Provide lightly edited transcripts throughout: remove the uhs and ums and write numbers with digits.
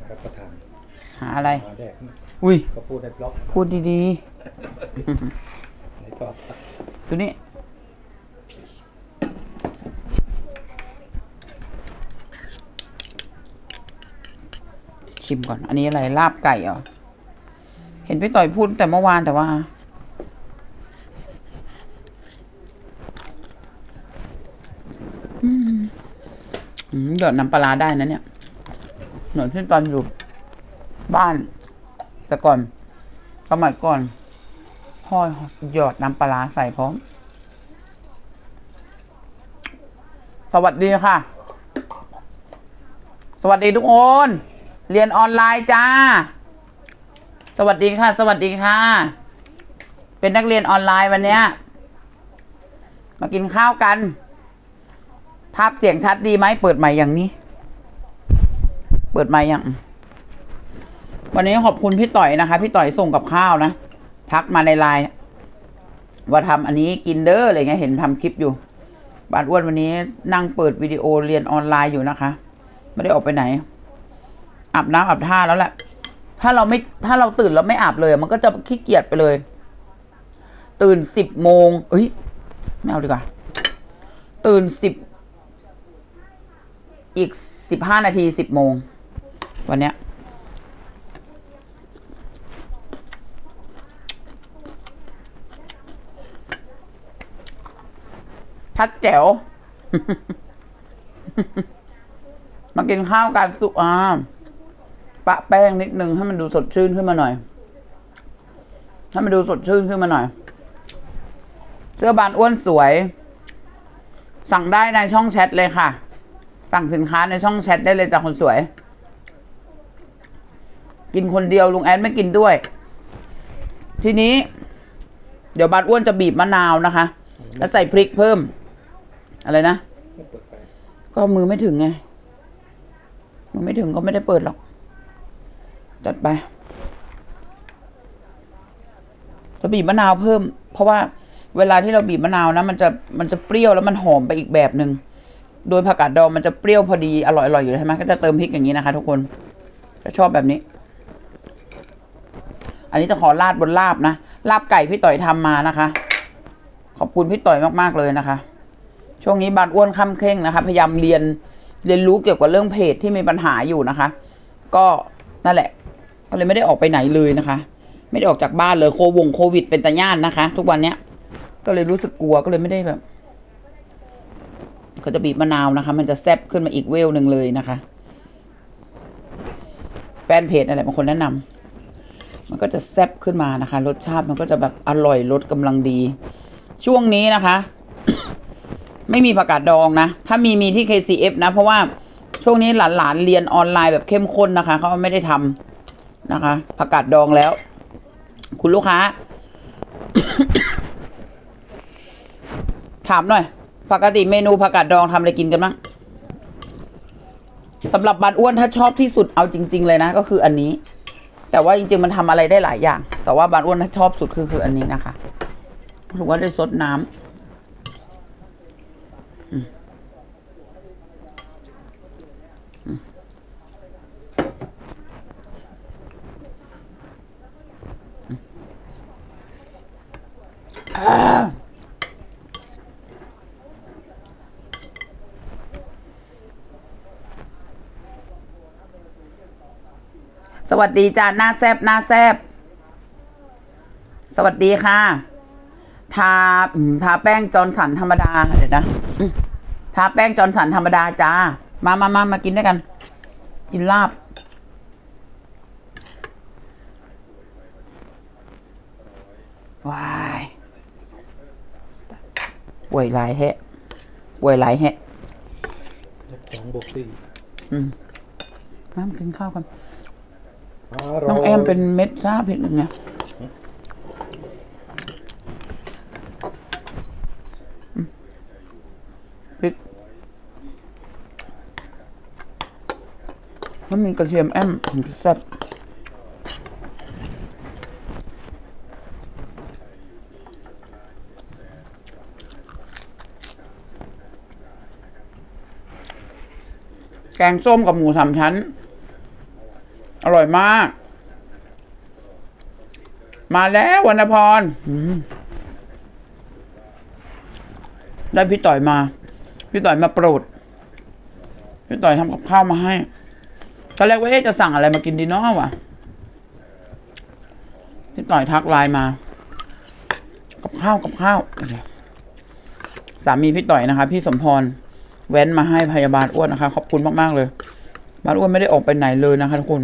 รับประทานหาอะไรแดกอุ้ยก็พูดในบล็อกพูดดีๆในบล็อกตัวนี้ชิมก่อนอันนี้อะไรลาบไก่เหรอเห็นพี่ต่อยพูดแต่เมื่อวานแต่ว่าหยอดน้ำปลาได้นะเนี่ยเหมือนที่ตอนอยู่บ้านแต่ก่อนสมัยก่อนพ่อหยอดน้ำปลาใส่พร้อมสวัสดีค่ะสวัสดีทุกคนเรียนออนไลน์จ้าสวัสดีค่ะสวัสดีค่ะเป็นนักเรียนออนไลน์วันนี้มากินข้าวกันภาพเสียงชัดดีไหมเปิดใหม่อย่างนี้เปิดใหม่อย่างวันนี้ขอบคุณพี่ต่อยนะคะพี่ต่อยส่งกับข้าวนะทักมาในไลน์ว่าทำอันนี้กินเด้ออะไรเงี้ยเห็นทำคลิปอยู่บ้านอ้วนวันนี้นั่งเปิดวิดีโอเรียนออนไลน์อยู่นะคะไม่ได้ออกไปไหนอาบน้ำอาบท่าแล้วแหละถ้าเราตื่นแล้วไม่อาบเลยมันก็จะขี้เกียจไปเลยตื่น10 โมงเอ้ยไม่เอาดีกว่าตื่นอีก15 นาที10 โมงวันเนี้ยชัดแจ๋ว มากินข้าวกันสุปะแป้งนิดนึงให้มันดูสดชื่นขึ้นมาหน่อยให้มันดูสดชื่นขึ้นมาหน่อยเสื้อบานอ้วนสวยสั่งได้ในช่องแชทเลยค่ะสั่งสินค้าในช่องแชทได้เลยจากคนสวยกินคนเดียวลุงแอดไม่กินด้วยทีนี้เดี๋ยวบานอ้วนจะบีบมะนาวนะคะแล้วใส่พริกเพิ่มอะไรนะก็มือไม่ถึงไงมือไม่ถึงก็ไม่ได้เปิดหรอกจัดไปจะบีบมะนาวเพิ่มเพราะว่าเวลาที่เราบีบมะนาวนะมันจะเปรี้ยวแล้วมันหอมไปอีกแบบหนึ่งโดยผักกาดดองมันจะเปรี้ยวพอดีอร่อยๆอยู่ใช่ไหมก็จะเติมพริกอย่างนี้นะคะทุกคนจะชอบแบบนี้อันนี้จะขอราดบนลาบนะลาบไก่พี่ต่อยทำมานะคะขอบคุณพี่ต่อยมากๆเลยนะคะช่วงนี้บานอ้วนค่ำเคร่งนะคะพยายามเรียนรู้เกี่ยวกับเรื่องเพจที่มีปัญหาอยู่นะคะก็นั่นแหละก็เลยไม่ได้ออกไปไหนเลยนะคะไม่ได้ออกจากบ้านเลยโควิดเป็นตาย่านนะคะทุกวันเนี้ยก็เลยรู้สึกกลัวก็เลยไม่ได้แบบก็จะบีบมะนาวนะคะมันจะแซ่บขึ้นมาอีกเวลหนึ่งเลยนะคะแฟนเพจอะไรบางคนแนะนำมันก็จะแซ่บขึ้นมานะคะรสชาติมันก็จะแบบอร่อยรสกำลังดีช่วงนี้นะคะ ไม่มีผักกาดดองนะถ้ามีที่ KCF นะเพราะว่าช่วงนี้หลานเรียนออนไลน์แบบเข้มข้นนะคะเขาไม่ได้ทำนะคะผักกาดดองแล้วคุณลูกค้า ถามหน่อยปกติเมนูผักกาดดองทำอะไรกินกันบ้างสำหรับบานอ้วนถ้าชอบที่สุดเอาจริงๆเลยนะก็คืออันนี้แต่ว่าจริงๆมันทำอะไรได้หลายอย่างแต่ว่าบานอ้วนถ้าชอบสุดคืออันนี้นะคะถือว่าได้ซดน้ำสวัสดีจ้าหน้าแซบหน้าแซบสวัสดีค่ะทาแป้งจอร์นสันธรรมดาเดี๋ยวนะทาแป้งจอร์นสันธรรมดาจ้ามากินด้วยกันกินลาบว้ายป่วยหลายแฮะมากินข้าวกันน้องแอมเป็นเม็ดซาเผ็ดไงพริกถ้ามีกระเทียมแอมถึงจะแซ่บแกงส้มกับหมู3 ชั้นอร่อยมาก มาแล้ววรรณพรได้พี่ต่อยมา พี่ต่อยมาโปรด พี่ต่อยทำกับข้าวมาให้ตอนแรกว่าจะสั่งอะไรมากินดีเนาะวะพี่ต่อยทักไลน์มา กับข้าวสามีพี่ต่อยนะคะพี่สมพรแว้นมาให้พยาบาลอ้วนนะคะขอบคุณมากๆเลยบ้านอ้วนไม่ได้ออกไปไหนเลยนะคะทุกคน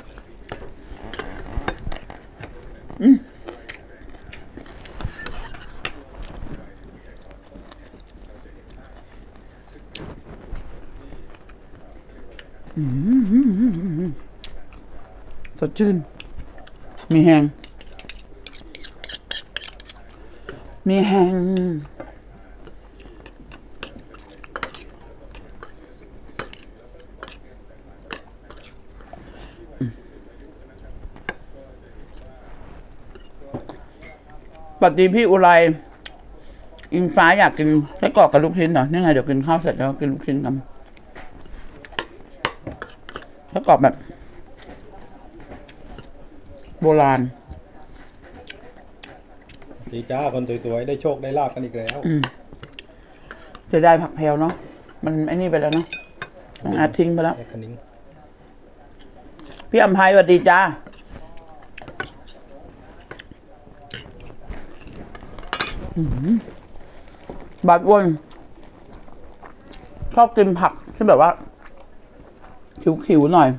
สดชื่นมีแหงปกติพี่อุไรอิงฟ้าอยากกินไส้กรอกกับลูกชิ้นเหรอนี่ไงเดี๋ยวกินข้าวเสร็จแล้วกินลูกชิ้นกันไส้กรอกแบบโบราณดีจ้าคนสวยๆได้โชคได้ลาบกันอีกแล้วจะได้ผักแพลวเนาะมันไอ้นี่ไปแล้วเนาะต้องอาทิ้งไปแล้วพี่อำไพสวัสดีจ้าบาดอ้วนชอบกินผักที่แบบว่าขิวๆหน่อย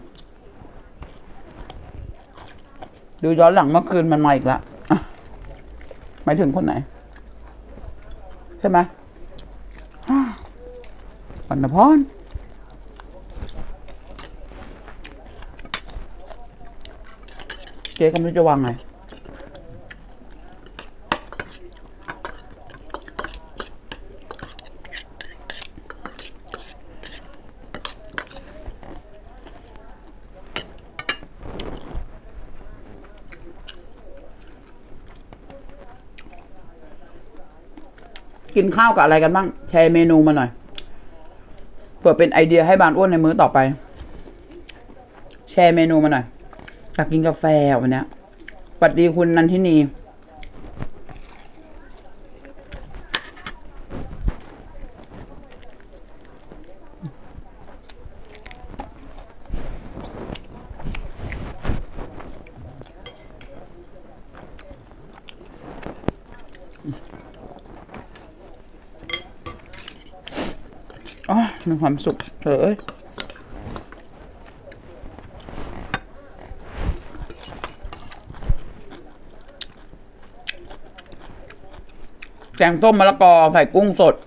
ดูย้อนหลังเมื่อคืนมันมาอีกแล้วหมายถึงคนไหนใช่ไหมวรรณพรเจ๊ก็ไม่รู้จะวางไงกินข้าวกับอะไรกันบ้างแชร์เมนูมาหน่อยเผื่อเป็นไอเดียให้บานอ้วนในมื้อต่อไปแชร์เมนูมาหน่อยอยากกินกาแฟวันนี้สวัสดีคุณนันทินีมีความสุขเถอะแกงส้มมะละกอใส่กุ้งสด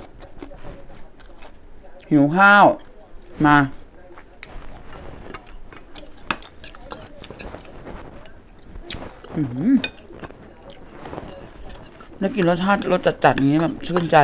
หิวข้าวมาแล้วกินรสชาติรสจัดๆอย่างนี้แบบชื่นใจ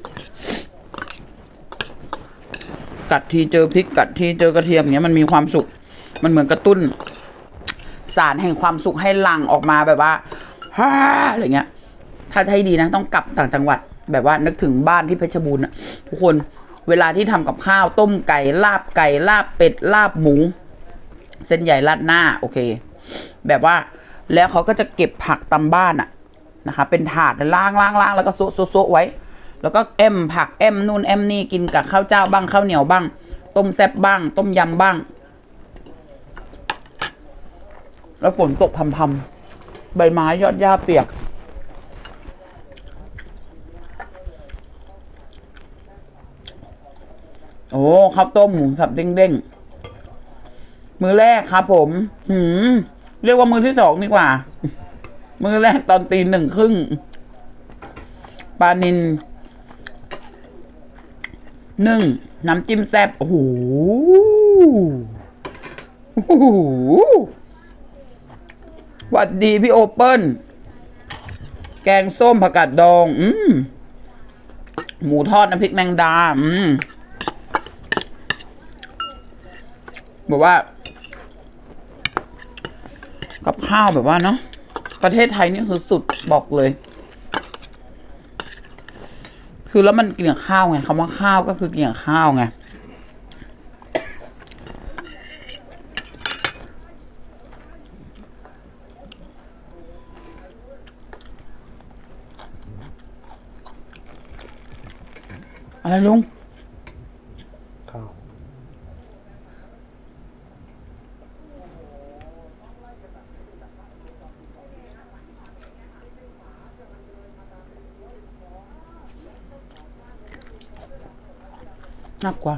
กัดทีเจอพริกกัดทีเจอกระเทียมอย่างเงี้ยมันมีความสุขมันเหมือนกระตุ้นสารแห่งความสุขให้หลั่งออกมาแบบว่าฮ่าอะไรเงี้ยถ้าให้ดีนะต้องกลับต่างจังหวัดแบบว่านึกถึงบ้านที่เพชรบูรณ์นะทุกคนเวลาที่ทำกับข้าวต้มไก่ลาบเป็ดลาบหมูเส้นใหญ่ราดหน้าโอเคแบบว่าแล้วเขาก็จะเก็บผักตามบ้านอะนะคะเป็นถาดล้างแล้วก็โซะไว้แล้วก็ผักนู่นนี่กินกับข้าวเจ้าบ้างข้าวเหนียวบ้างต้มแซ่บบ้างต้มยำบ้างแล้วฝนตกพรำๆใบไม้ยอดหญ้าเปียกโอ้ข้าวต้มหมูสับเด้งมื้อแรกครับผมเรียกว่ามื้อที่2ดีกว่ามื้อแรกตอนตี 1:30ปลานิลนึ่งน้ำจิ้มแซ่บโอ้โหหวัดดีพี่โอเปิ้ลแกงส้มผักกาดดองหมูทอดน้ำพริกแมงดาบอกว่ากับข้าวแบบว่าเนาะประเทศไทยนี่คือสุดบอกเลยคือแล้วมันกินกับข้าวไงคำว่าข้าวก็คือกินกับข้าวไงอะไรลุงข้าวน่ากว่า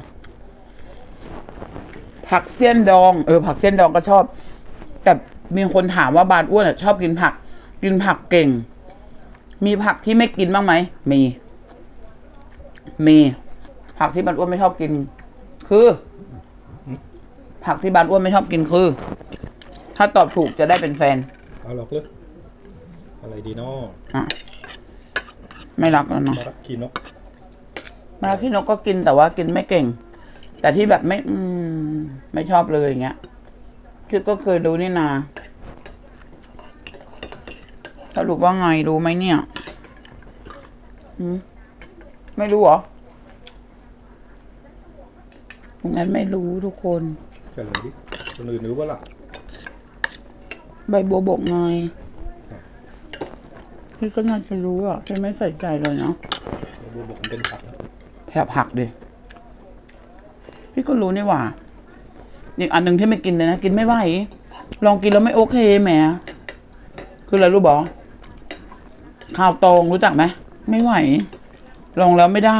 ผักเสี้ยนดอง ผักเสี้ยนดองก็ชอบ แต่มีคนถามว่าบานอ้วนชอบกินผัก กินผักเก่ง มีผักที่ไม่กินบ้างไหมมีผักที่บานอ้วนไม่ชอบกิน คือ ผักที่บานอ้วนไม่ชอบกินคือ ถ้าตอบถูกจะได้เป็นแฟนเอาหรอกเลยอะไรดีเนาะอ่ะไม่รักแล้วเนาะมะระกีนกมาพี่นกก็กินแต่ว่ากินไม่เก่ง แต่ที่แบบไม่ชอบเลยอย่างเงี้ยคือก็เคยดูนี่นาสรุปว่าไงรู้ไหมเนี่ยไม่รู้เหรองั้นไม่รู้ทุกคนเฉลยดิคนอื่นรู้ว่าล่ะใบบัวบกไงพี่ก็น่าจะรู้อ่ะพี่ไม่ใส่ใจเลยเนาะบัวบกมันเป็นผักนะแผลผักดิพี่ก็รู้นี่หว่าอีกอันหนึ่งที่ไม่กินเลยนะกินไม่ไหวลองกินแล้วไม่โอเคแหมคืออะไรรู้บอข้าวตองรู้จักไหมไม่ไหวลองแล้วไม่ได้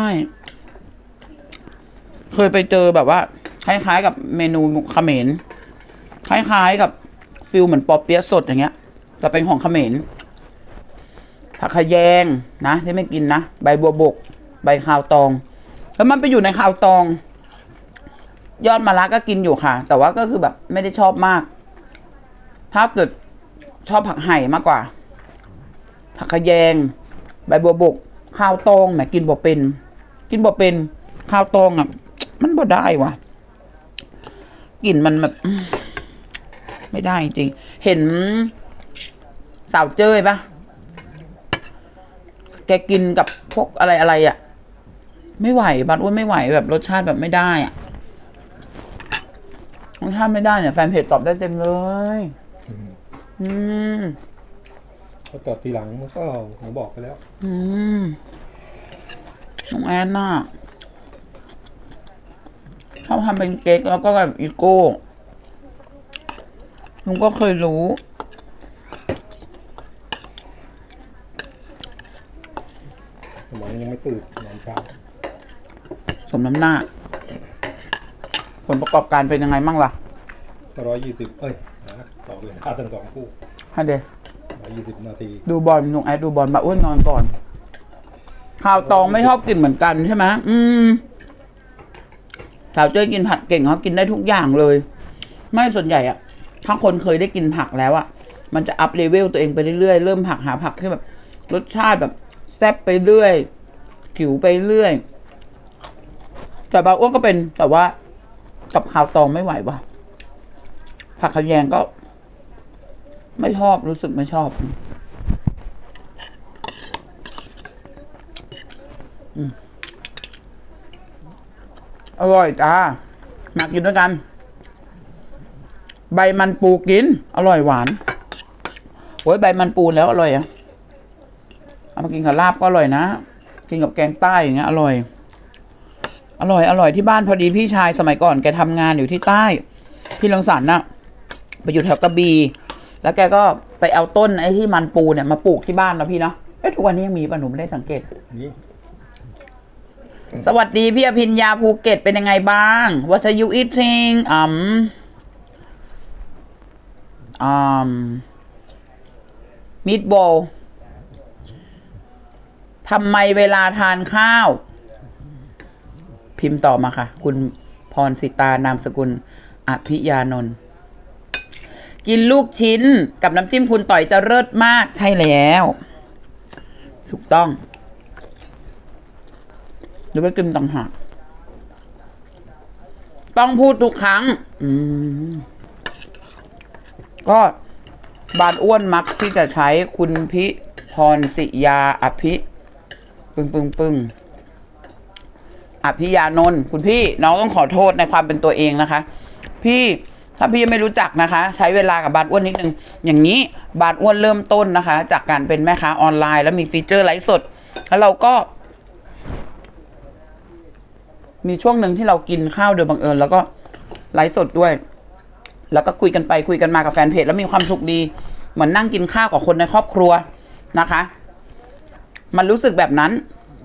เคยไปเจอแบบว่าคล้ายๆกับเมนูเขมรคล้ายๆกับฟิลเหมือนปอเปี๊ยะสดอย่างเงี้ยแต่เป็นของเขมรผักขะแยงนะที่ไม่กินนะใบบัวบกใบข้าวตองแล้วมันไปอยู่ในข้าวตองยอดมะระก็กินอยู่ค่ะแต่ว่าก็คือแบบไม่ได้ชอบมากถ้าเกิดชอบผักไห่มากกว่าผักขะแยงใบบัวบกข้าวตองแหมกินบ่เป็นข้าวตองอ่ะมันบ่ได้ว่ะกลิ่นมันแบบไม่ได้จริงเห็นสาวเจ้ยปะแกกินกับพวกอะไรอ่ะไม่ไหวบานอ้วนไม่ไหวแบบรสชาติแบบไม่ได้อ่ะรสชาติไม่ได้เนี่ยแฟนเพจตอบได้เต็มเลยเขาตอบทีหลังมันก็ผมบอกไปแล้วน้องแอนน่ะชอบทำเป็นเก๊กแล้วก็แบบอีโก้ลุงก็เคยรู้สมองยังไม่ตื่นนอนเช้าสมน้ำหน้าผลประกอบการเป็นยังไงมั่งล่ะ 120ต่อเวลาทั้ง2 คู่ฮะเด 120 นาทีดูบอลลุงแอดดูบอลมาอ้วนนอนก่อนข้าวตองไม่ชอบกินเหมือนกันใช่ไหมสาวเจ้ยกินผักเก่งเขากินได้ทุกอย่างเลยไม่ส่วนใหญ่อะถ้าคนเคยได้กินผักแล้วอะมันจะอัพเลเวลตัวเองไปเรื่อยๆเริ่มหาผักที่แบบรสชาติแบบแซ่บไปเรื่อยผิวไปเรื่อยแต่บางอ้วนก็เป็นแต่ว่ากับข้าวตองไม่ไหวว่ะผักขะแยงก็ไม่ชอบรู้สึกไม่ชอบอร่อยจ้ามากินด้วยกันใบมันปูกินอร่อยหวานโอ้ยใบมันปูแล้วอร่อยอ่ะเอามากินกับลาบก็อร่อยนะกินกับแกงใต้อย่างเงี้ยอร่อยที่บ้านพอดีพี่ชายสมัยก่อนแกทำงานอยู่ที่ใต้พี่รังสรรค์น่ะไปอยู่แถวกระบี่แล้วแกก็ไปเอาต้นไอ้ที่มันปูเนี่ยมาปลูกที่บ้านนะพี่เนาะทุกวันนี้ยังมีป่ะหนูไม่ได้สังเกตสวัสดีพี่อภิญญาภูเก็ตเป็นยังไงบ้าง What are you eating meatball ทำไมเวลาทานข้าวพิมพ์ต่อมาค่ะคุณพรสิตานามสกุลอภิยานนท์กินลูกชิ้นกับน้ำจิ้มคุณต่อยจะเลิศมากใช่แล้วถูกต้องหรือว่ากินต่างหากต้องพูดทุกครั้งก็บานอ้วนมักที่จะใช้คุณพิพรศิยาอภิปึ้งอภิยานนท์คุณพี่น้องต้องขอโทษในความเป็นตัวเองนะคะพี่ถ้าพี่ไม่รู้จักนะคะใช้เวลากับบานอ้วนนิดนึงอย่างนี้บานอ้วนเริ่มต้นนะคะจากการเป็นแม่ค้าออนไลน์แล้วมีฟีเจอร์ไลฟ์สดแล้วเราก็มีช่วงหนึ่งที่เรากินข้าวโดยบังเอิญแล้วก็ไลฟ์สดด้วย แล้วก็คุยกันไปคุยกันมากับแฟนเพจแล้วมีความสุขดีเหมือนนั่งกินข้าวกับคนในครอบครัวนะคะ มันรู้สึกแบบนั้น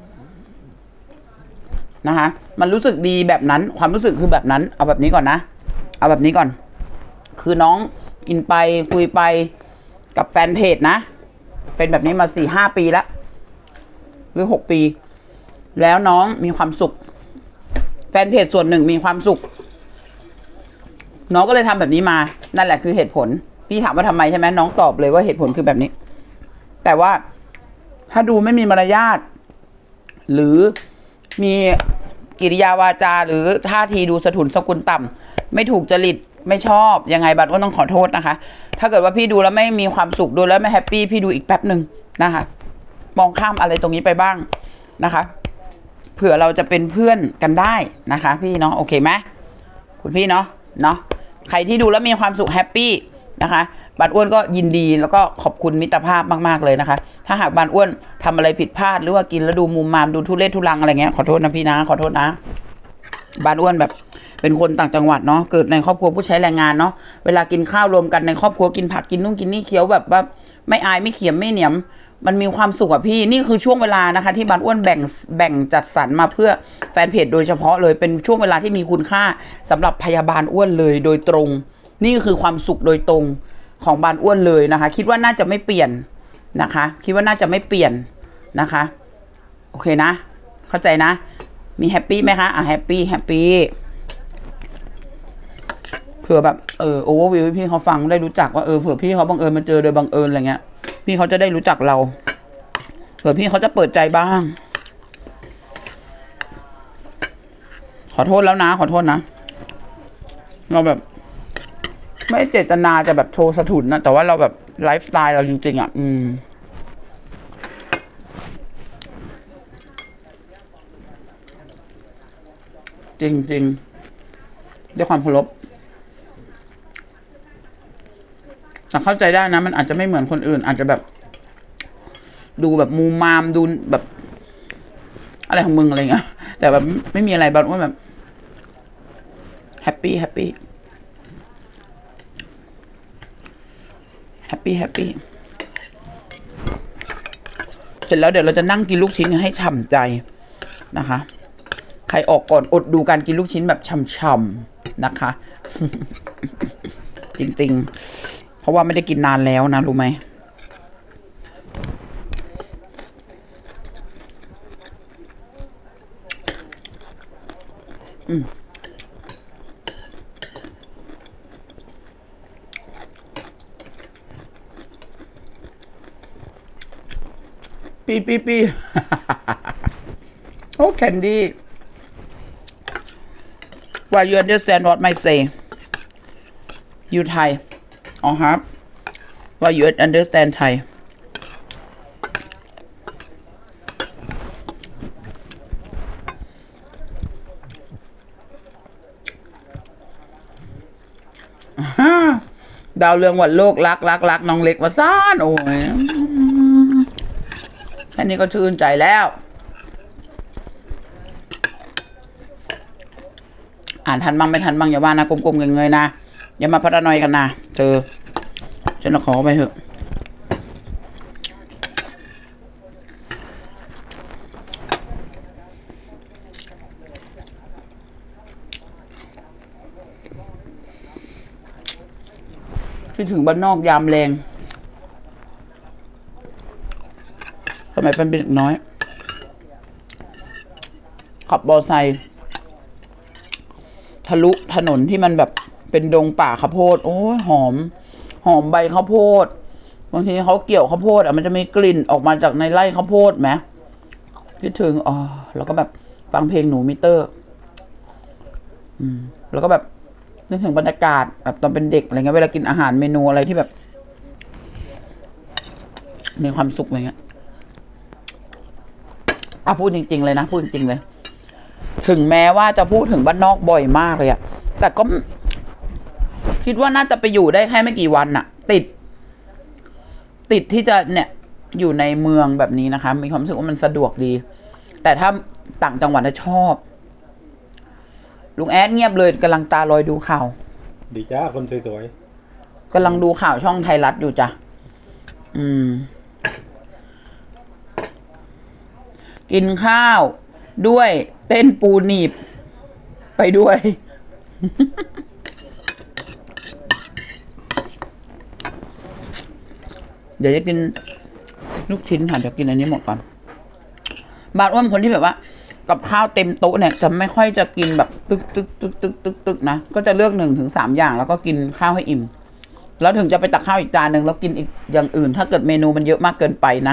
นะคะ มันรู้สึกดีแบบนั้นความรู้สึกคือแบบนั้นเอาแบบนี้ก่อนนะเอาแบบนี้ก่อน คือน้องกินไปคุยไปกับแฟนเพจนะเป็นแบบนี้มา4-5 ปีแล้วหรือ6 ปีแล้วน้องมีความสุขแฟนเพจส่วนหนึ่งมีความสุขน้องก็เลยทำแบบนี้มานั่นแหละคือเหตุผลพี่ถามว่าทำไมใช่ไหมน้องตอบเลยว่าเหตุผลคือแบบนี้แต่ว่าถ้าดูไม่มีมารยาทหรือมีกิริยาวาจาหรือท่าทีดูสะทุนสกุลต่ำไม่ถูกจริตไม่ชอบยังไงบัตรก็ต้องขอโทษนะคะถ้าเกิดว่าพี่ดูแล้วไม่มีความสุขดูแล้วไม่แฮปปี้พี่ดูอีกแป๊บหนึ่งนะคะมองข้ามอะไรตรงนี้ไปบ้างนะคะเผื่อเราจะเป็นเพื่อนกันได้นะคะพี่เนาะโอเคไหมคุณพี่เนาะใครที่ดูแล้วมีความสุขแฮปปี้นะคะบัตรอ้วนก็ยินดีแล้วก็ขอบคุณมิตรภาพมากๆเลยนะคะถ้าหากบัตรอ้วนทำอะไรผิดพลาดหรือว่ากินแล้วดูมุมมามดูทุเรศทุรังอะไรเงี้ยขอโทษนะพี่นะขอโทษนะบัตรอ้วนแบบเป็นคนต่างจังหวัดเนาะเกิดในครอบครัวผู้ใช้แรงงานเนาะเวลากินข้าวรวมกันในครอบครัวกินผักกินนู่นกินนี่เคี้ยวแบบว่าไม่อายไม่เขียมไม่เหนียมมันมีความสุขอะพี่นี่คือช่วงเวลานะคะที่บัตรอ้วนแบ่งจัดสรรมาเพื่อแฟนเพจโดยเฉพาะเลยเป็นช่วงเวลาที่มีคุณค่าสำหรับพยาบาลอ้วนเลยโดยตรงนี่คือความสุขโดยตรงของบานอ้วนเลยนะคะคิดว่าน่าจะไม่เปลี่ยนนะคะคิดว่าน่าจะไม่เปลี่ยนนะคะโอเคนะเข้าใจนะมีแฮปปี้ไหมคะแฮปปี้เผื่อแบบโอเวอร์วิวพี่เขาฟังได้รู้จักว่าเผื่อพี่เขาบังเอิญมาเจอโดยบังเอิญอะไรเงี้ยพี่เขาจะได้รู้จักเราเผื่อพี่เขาจะเปิดใจบ้างขอโทษแล้วนะขอโทษนะเราแบบไม่เจตนาจะแบบโชว์สะทุนนะแต่ว่าเราแบบไลฟ์สไตล์เราจริงๆอ่ะจริงๆด้วยความเคารพแต่เข้าใจได้นะมันอาจจะไม่เหมือนคนอื่นอาจจะแบบดูแบบมูมามดูแบบอะไรของมึงอะไรเงี้ยแต่แบบไม่มีอะไรแบบว่าแบบแฮปปี้เสร็จแล้วเดี๋ยวเราจะนั่งกินลูกชิ้นกันให้ฉ่ำใจนะคะใครออกก่อนอดดูการกินลูกชิ้นแบบฉ่ำๆนะคะ จริงๆเพราะว่าไม่ได้กินนานแล้วนะรู้ไหมปี โอ้ Candy why you understand what I say you Thai why you understand Thai ดาวเรืองวันโลกรักน้องเล็กวาซ่านโอ้ยแค่นี้ก็ชื่นใจแล้วอ่านทันบ้างไม่ทันบ้างอย่าว่านะกลมๆเงยๆนะอย่ามาพัฒนอยกันนะเธอฉันขอไปเถอะคิดถึงบ้านนอกยามแรงสมัยเป็นเด็กน้อยขับมอเตอร์ไซค์ทะลุถนนที่มันแบบเป็นดงป่าข้าวโพดโอ้ยหอมใบข้าวโพดบางทีเขาเกี่ยวข้าวโพดมันจะมีกลิ่นออกมาจากในไร่ข้าวโพดไหมคิดถึงแล้วก็แบบฟังเพลงหนูมิเตอร์แล้วก็แบบนึกถึงบรรยากาศแบบตอนเป็นเด็กอะไรเงี้ยเวลากินอาหารเมนูอะไรที่แบบมีความสุขอะไรเงี้ยพูดจริงๆเลยนะพูดจริงๆเลยถึงแม้ว่าจะพูดถึงบ้านนอกบ่อยมากเลยอะแต่ก็คิดว่าน่าจะไปอยู่ได้แค่ไม่กี่วันอะติดที่จะเนี่ยอยู่ในเมืองแบบนี้นะคะมีความรู้สึกว่ามันสะดวกดีแต่ถ้าต่างจังหวัดชอบลุงแอดเงียบเลยกำลังตาลอยดูข่าวดีจ้าคนสวยกำลังดูข่าวช่องไทยรัฐอยู่จ้ะกินข้าวด้วยเต้นปูหนีบไปด้วย เดี๋ยวจะกินลูกชิ้นค่ะเดี๋ยวกินอันนี้หมดก่อนบาดอ้วนคนที่แบบว่ากับข้าวเต็มโต๊ะเนี่ยจะไม่ค่อยจะกินแบบตึกนะก็จะเลือก1 ถึง 3อย่างแล้วก็กินข้าวให้อิ่มแล้วถึงจะไปตักข้าวอีกจานหนึ่งแล้วกินอีกอย่างอื่น ถ้าเกิดเมนูมันเยอะมากเกินไปนะ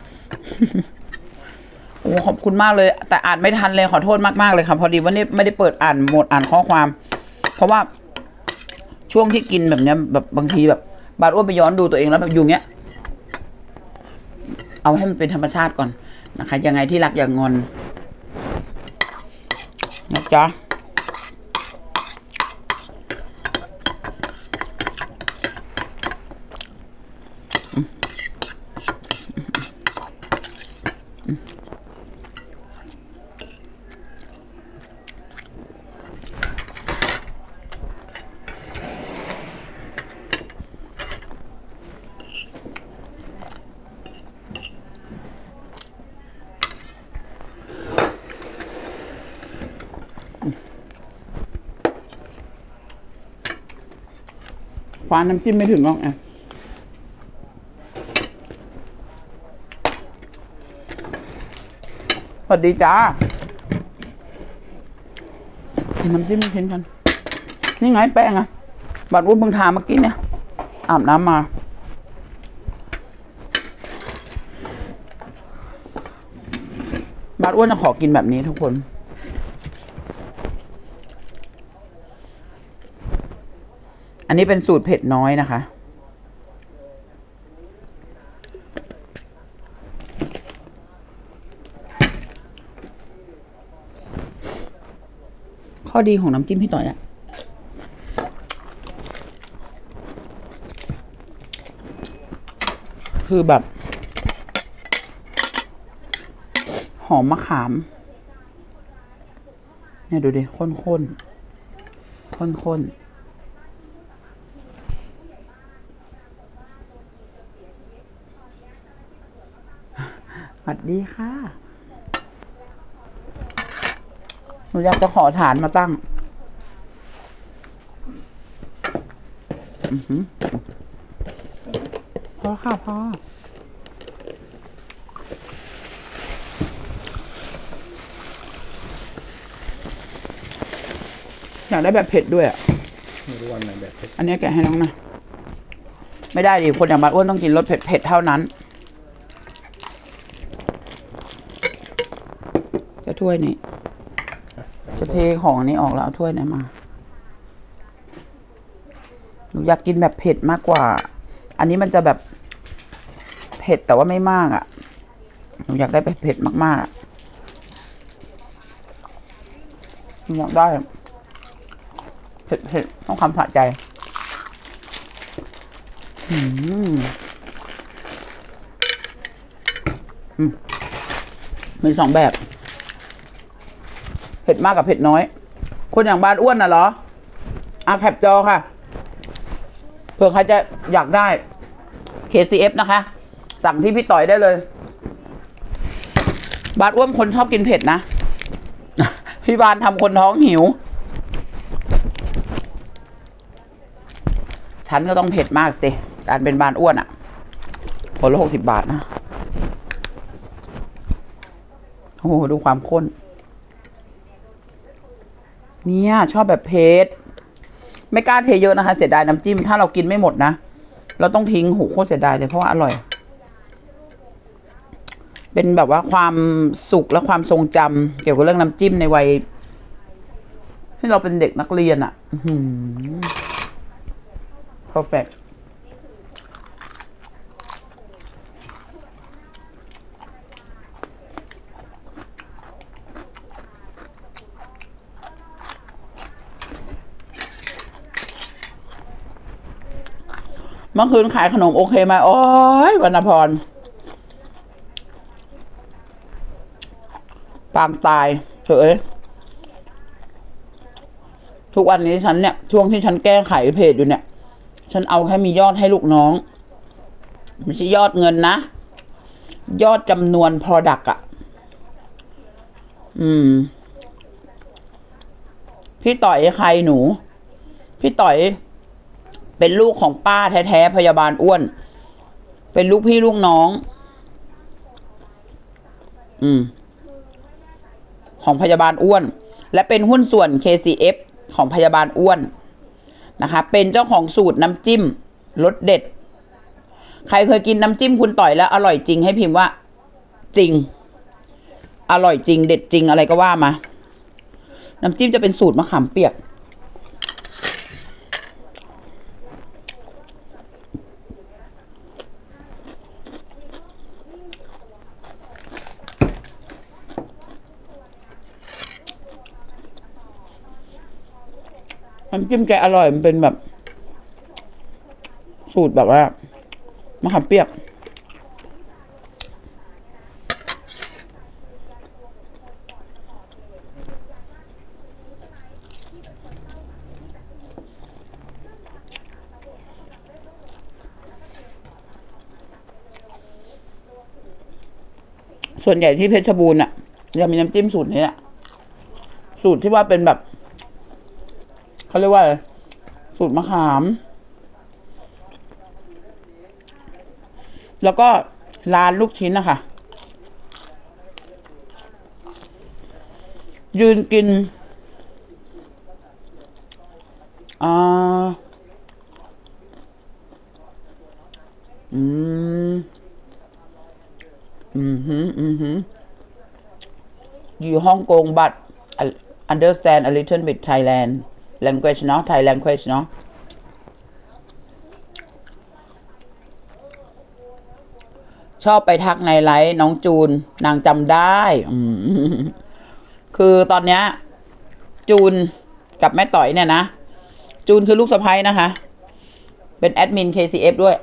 โอ้ขอบคุณมากเลยแต่อ่านไม่ทันเลยขอโทษมากๆเลยค่ะพอดีว่านี่ไม่ได้เปิดอ่านหมดอ่านข้อความ เพราะว่าช่วงที่กินแบบเนี้ยแบบบางทีแบบบาดอ้วนไปย้อนดูตัวเองแล้วแบบอยู่เงี้ยเอาให้มันเป็นธรรมชาติก่อนนะคะยังไงที่รักอย่างงอนนะจ๊ะฟ้าน้ำจิ้มไม่ถึงหรอกอ่ะสวัสดีจ้าน้ำจิ้มไม่ทิ้งกันนี่ไงแป้งอ่ะบัดวุ้นเพิ่งทาเมื่อกี้เนี่ยอาบน้ำมาบัดอ้วนจะขอกินแบบนี้ทุกคนอันนี้เป็นสูตรเผ็ดน้อยนะคะข้อดีของน้ำจิ้มพี่ต่อยอะคือแบบหอมมะขามเนี่ยดูดิข้นๆข้นๆสวัสดีค่ะหนูอยากจะขอฐานมาตั้งพอค่ะพออยากได้แบบเผ็ดด้วยอ่ะๆไม่รู้วันไหนแบบเผ็ดอันนี้แกะให้น้องนะไม่ได้ดิคนอย่างบาดอ้วนต้องกินรสเผ็ดๆเท่านั้นจะถ้วยนี้จะเทของอันนี้ออกแล้วเอาถ้วยไหนมาหนูอยากกินแบบเผ็ดมากกว่าอันนี้มันจะแบบเผ็ดแต่ว่าไม่มากอ่ะหนูอยากได้แบบเผ็ดมากๆหนูอยากได้เผ็ดต้องความสะใจมี2แบบเผ็ดมากกับเผ็ดน้อยคนอย่างบ้านอ้วนน่ะเหรอแคปจอค่ะเผื่อใครจะอยากได้ KCF นะคะสั่งที่พี่ต่อยได้เลยบ้านอ้วนคนชอบกินเผ็ดนะ พี่บานทำคนท้องหิวฉันก็ต้องเผ็ดมากสิการเป็นบานอ้วนอ่ะคนละ60 บาทนะโอ้โหดูความข้นเนี่ยชอบแบบเผ็ดไม่กล้าเทเยอะนะคะเสียดายน้ำจิ้มถ้าเรากินไม่หมดนะเราต้องทิ้งโหโคตรเสียดายเลยเพราะว่าอร่อยเป็นแบบว่าความสุขและความทรงจำเกี่ยวกับเรื่องน้ำจิ้มในวัยที่เราเป็นเด็กนักเรียนอ่ะperfect เมื่อคืนขายขนมโอเคไหมโอ้ยวรรณพรปางตายเฉยทุกวันนี้ฉันเนี่ยช่วงที่ฉันแก้ไขเพจอยู่เนี่ยฉันเอาแค่มียอดให้ลูกน้องไม่ใช่ยอดเงินนะยอดจำนวน product อะพี่ต่อยใครหนูพี่ต่อยเป็นลูกของป้าแท้ๆพยาบาลอ้วนเป็นลูกพี่ลูกน้องของพยาบาลอ้วนและเป็นหุ้นส่วน KCF ของพยาบาลอ้วนนะคะเป็นเจ้าของสูตรน้ำจิ้มรสเด็ดใครเคยกินน้ำจิ้มคุณต่อยแล้วอร่อยจริงให้พิมพ์ว่าจริงอร่อยจริงเด็ดจริงอะไรก็ว่ามาน้ำจิ้มจะเป็นสูตรมะขามเปียกน้ำจิ้มแกอร่อยมันเป็นแบบสูตรแบบว่ามะขามเปียกส่วนใหญ่ที่เพชรบูรณ์อ่ะจะมีน้ำจิ้มสูตรนี้แหละสูตรที่ว่าเป็นแบบเขาเรียกว่าสูตรมะขามแล้วก็ร้านลูกชิ้นนะคะยืนกินอยู่ฮ่องกง but understand a little bit Thailand language เนาะ Thai language เนาะชอบไปทักในไลฟ์น้องจูนนางจำได้คือตอนเนี้ยจูนกับแม่ต่อยเนี่ยนะจูนคือลูกสะใภ้นะคะเป็นแอดมิน KCF ด้วย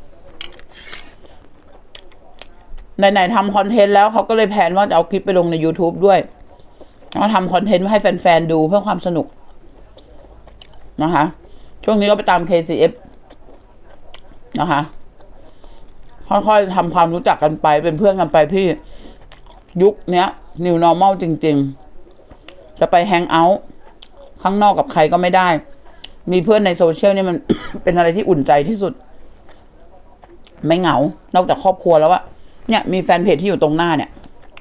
ไหนๆทำคอนเทนต์แล้วเขาก็เลยแผนว่าจะเอาคลิปไปลงใน YouTube ด้วยแล้วทำคอนเทนต์ให้แฟนๆดูเพื่อความสนุกนะคะช่วงนี้ก็ไปตาม KCF นะคะค่อยๆทำความรู้จักกันไปเป็นเพื่อนกันไปพี่ยุคเนี้ย New Normal จริงๆจะไปแฮงเอาท์ข้างนอกกับใครก็ไม่ได้มีเพื่อนในโซเชียลเนี่ยมัน เป็นอะไรที่อุ่นใจที่สุดไม่เหงานอกจากครอบครัวแล้วอะเนี่ยมีแฟนเพจที่อยู่ตรงหน้าเนี่ย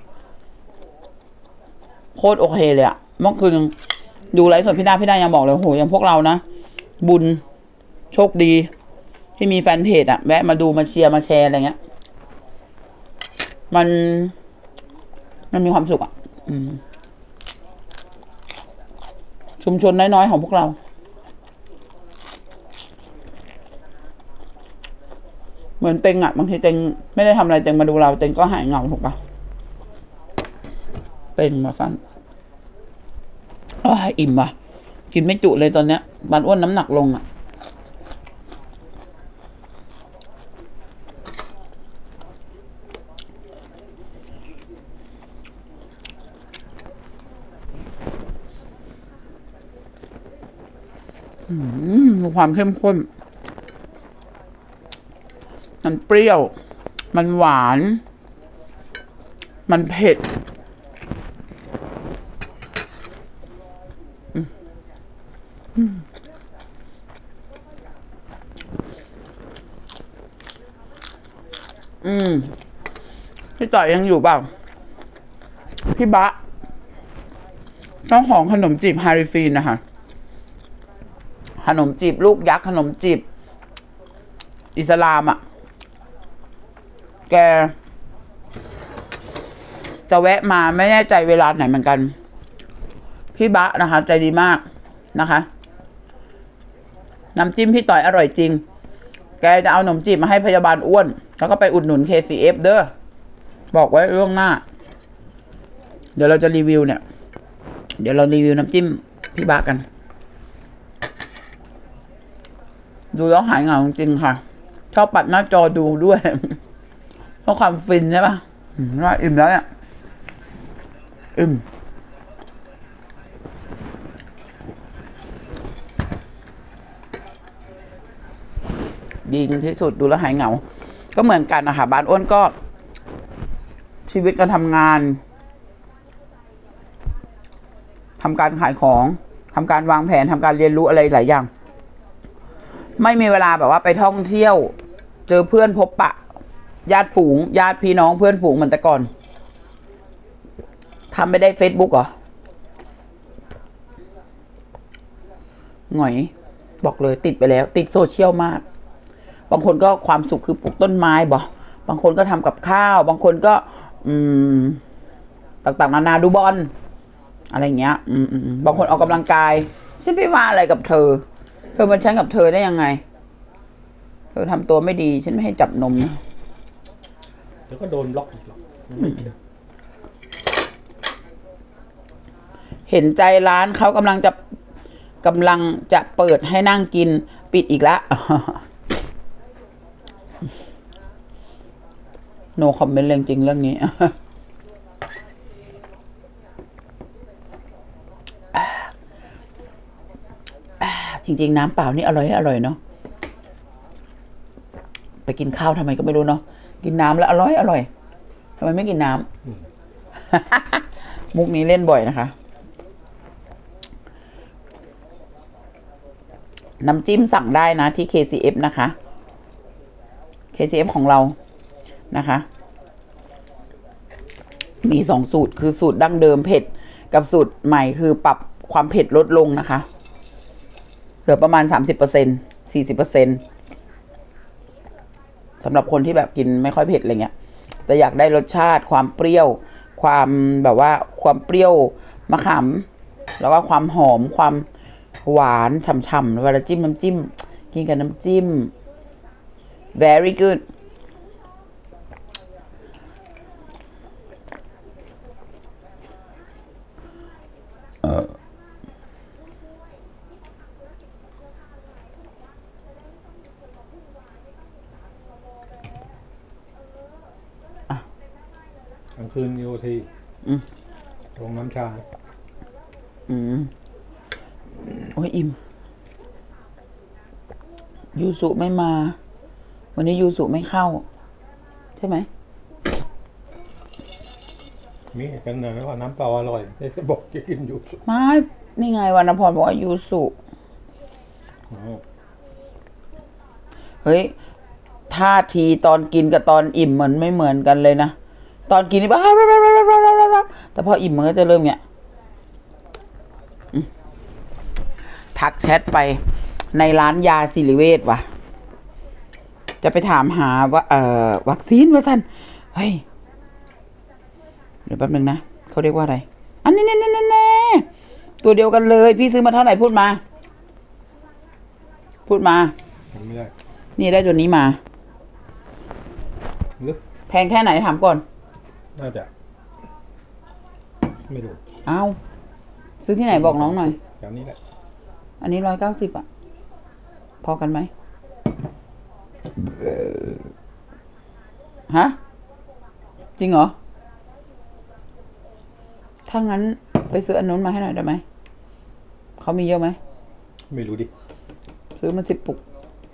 โคตรโอเคเลยอะเมื่อคืนดูไลฟ์สดพี่ดายังบอกเลยโหอย่างพวกเรานะบุญโชคดีที่มีแฟนเพจอะแวะมาดูมาเชียร์มาแชร์อะไรเงี้ยมันมีความสุขอะชุมชนน้อยๆของพวกเราเหมือนเต็งอะบางทีเต็งไม่ได้ทำอะไรเต็งมาดูเราเต็งก็หายเหงาถูกปะเป็นมาสั้นอิ่มว่ะกินไม่จุเลยตอนเนี้ยบานอ้วนน้ำหนักลงอะมีความเข้มข้นมันเปรี้ยวมันหวานมันเผ็ดพี่ต่อยยังอยู่เปล่าพี่บะเจ้าของขนมจีบฮาริฟีนนะคะขนมจีบลูกยักษ์ขนมจีบอิสลามอ่ะแกจะแวะมาไม่แน่ใจเวลาไหนเหมือนกันพี่บะนะคะใจดีมากนะคะน้ำจิ้มพี่ต่อยอร่อยจริงแกจะเอาขนมจีบมาให้พยาบาลอ้วนแล้วก็ไปอุดหนุน KCF เด้อบอกไว้ล่วงหน้าเดี๋ยวเราจะรีวิวเนี่ยเดี๋ยวเรารีวิวน้ำจิ้มพี่บะกันดูแล้วหายเหงาจริงค่ะชอบปัดหน้าจอดูด้วยเพราะความฟินใช่ปะว่าอิ่มแล้วเนี่ยอิ่มดีที่สุดดูแลหายเหงา ก็เหมือนกันนะคะบ้านอ้วนก็ ชีวิตการทำงานทำการขายของทำการวางแผนทำการเรียนรู้อะไรหลายอย่าง ไม่มีเวลาแบบว่าไปท่องเที่ยว เจอเพื่อนพบปะ ญาติฝูงญาติพี่น้องเพื่อนฝูงเหมือนแต่ก่อนทำไม่ได้ Facebook เหรอหน่อยบอกเลยติดไปแล้ว ติดโซเชียลมากบางคนก็ความสุขคือปลูกต้นไม้บางคนก็ทำกับข้าวบางคนก็ต่างๆนานาดูบอลอะไรเงี้ยบางคนออกกำลังกายฉันไม่ว่าอะไรกับเธอมาใช้กับเธอได้ยังไงเธอทำตัวไม่ดีฉันไม่ให้จับนมนะเดี๋ยวก็โดนบล็อกอีกหรอกเห็นใจร้านเขากำลังจะเปิดให้นั่งกินปิดอีกแล้ว no comment เรื่องจริงเรื่องนี้ จริงๆน้ำเปล่านี่อร่อยเนาะไปกินข้าวทำไมก็ไม่รู้เนาะกินน้ำแล้วอร่อยทำไมไม่กินน้ำ มุกนี้เล่นบ่อยนะคะน้ำจิ้มสั่งได้นะที่ KCF นะคะ KCF ของเรานะคะมี2สูตรคือสูตรดั้งเดิมเผ็ดกับสูตรใหม่คือปรับความเผ็ดลดลงนะคะเหลือประมาณ 30% 40% สำหรับคนที่แบบกินไม่ค่อยเผ็ดอะไรเงี้ยแต่อยากได้รสชาติความเปรี้ยวความแบบว่าความเปรี้ยวมะขามแล้วก็ความหอมความหวานฉ่ำๆเวลาจิ้มน้ำจิ้มกินกับน้ำจิ้ม very good กลางคืนโยทีตรงน้ำชาโอ้ยอิ่มยูสุไม่มาวันนี้ยูสุไม่เข้าใช่ไหมมีกันนะว่าน้ำเปล่าอร่อยได้บอกจะกินยูสุไม่นี่ไงวรรณพรบอกว่ายูสุเฮ้ยท่าทีตอนกินกับตอนอิ่มเหมือนไม่เหมือนกันเลยนะตอนกินนี่บ้าแต่พออิ่มมันก็จะเริ่มเงี้ยทักแชทไปในร้านยาศิริเวชว่ะจะไปถามหาว่าวัคซีนว่าสันเฮ้ยเดี๋ยวแป๊บนึงนะเขาเรียกว่าอะไรอันนี้แน่ตัวเดียวกันเลยพี่ซื้อมาเท่าไหร่พูดมาไม่ได้นี่ได้ตัวนี้มาแพงแค่ไหนถามก่อนน่าจะไม่รู้เอาซื้อที่ไหนบอกน้องหน่อยแถวนี้แหละอันนี้190อ่ะพอกันไหมฮะจริงเหรอถ้างั้นไปซื้ออันนู้นมาให้หน่อยได้ไหมเขามีเยอะไหมไม่รู้ดิซื้อมา10 ปุก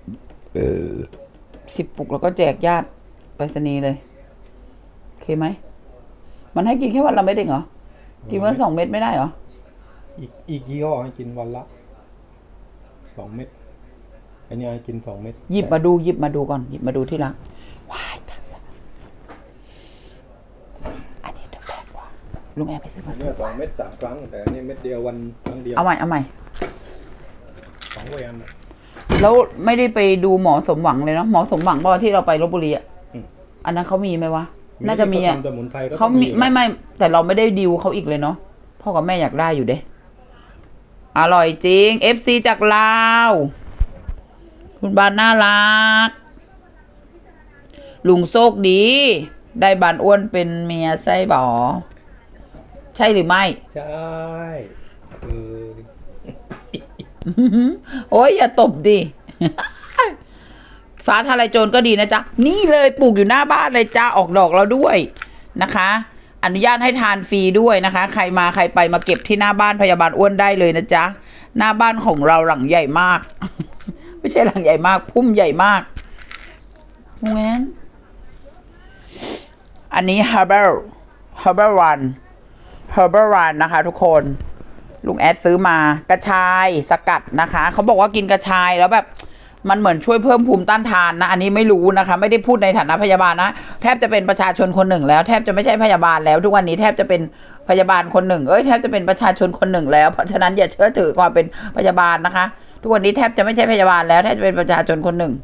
10 ปุกแล้วก็แจกญาติไปรษณีย์เลยโอเคไหมมันให้กินแค่วันละเม็ดเองเหรอกินวัน2 เม็ดไม่ได้เหรออีกยี่ห้อให้กินวันละ2 เม็ดอันนี้ให้กิน2 เม็ดหยิบมาดูก่อนหยิบมาดูที่รักว้ายอันนี้แพงกว่าลุงแอร์ไปซื้อมาเนี่ย2 เม็ด3 ครั้งแต่อันนี้เม็ดเดียววันครั้งเดียวเอาใหม่ 2 วันแล้วไม่ได้ไปดูหมอสมหวังเลยเนาะหมอสมหวังป่ะที่เราไปลพบุรีอ่ะอันนั้นเขามีไหมวะน่าจะมีอ่ะเขามีไม่แต่เราไม่ได้ดิวเขาอีกเลยเนาะพ่อกับแม่อยากได้อยู่เด้อร่อยจริง FC จากลาวคุณบานน่ารักลุงโชคดีได้บานอ้วนเป็นเมียไส้บ่อใช่หรือไม่ใช่โอ้ยอย่าตบดิฟ้าทลายโจรก็ดีนะจ๊ะนี่เลยปลูกอยู่หน้าบ้านเลยจ้าออกดอกแล้วด้วยนะคะอนุญาตให้ทานฟรีด้วยนะคะใครมาใครไปมาเก็บที่หน้าบ้านพยาบาลอ้วนได้เลยนะจ๊ะหน้าบ้านของเราหลังใหญ่มากไม่ใช่หลังใหญ่มากพุ่มใหญ่มากงั้นอันนี้ Herbal One นะคะทุกคนลุงแอดซื้อมากระชายสกัดนะคะเขาบอกว่ากินกระชายแล้วแบบมันเหมือนช่วยเพิ่มภูมิต้านทานนะอันนี้ไม่รู้นะคะไม่ได้พูดในฐานะพยาบาลนะแทบจะเป็นประชาชนคนหนึ่งแล้วแทบจะไม่ใช่พยาบาลแล้วทุกวันนี้แทบจะเป็นพยาบาลคนหนึ่งแทบจะเป็นประชาชนคนหนึ่งแล้วเพราะฉะนั้นอย่าเชื่อถือความเป็นพยาบาลนะคะทุกวันนี้แทบจะไม่ใช่พยาบาลแล้วแทบจะเป็นประชาชนคนหนึ่ง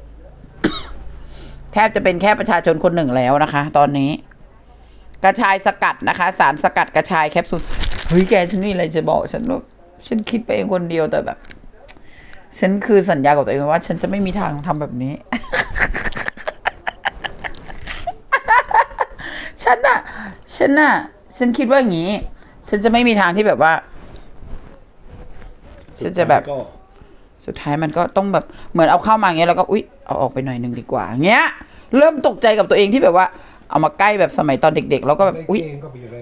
แทบจะเป็นแค่ประชาชนคนหนึ่งแล้วนะคะ ตอนนี้กระชายสกัดนะคะสารสกัดกระชายแคปซูลเฮ้ยแกฉันมีอะไรจะบอกฉันว่าฉันคิดไปเองคนเดียวแต่แบบฉันคือสัญญากับตัวเองว่าฉันจะไม่มีทางทำแบบนี้ ฉันคิดว่าอย่างนี้ฉันจะไม่มีทางที่แบบว่าฉันจะแบบสุดท้ายมันก็ต้องแบบเหมือนเอาเข้ามาอย่างเงี้ยแล้วก็อุ๊ยเอาออกไปหน่อยนึงดีกว่าเงี้ยเริ่มตกใจกับตัวเองที่แบบว่าเอามาใกล้แบบสมัยตอนเด็กๆแล้วก็แบบอุ๊ย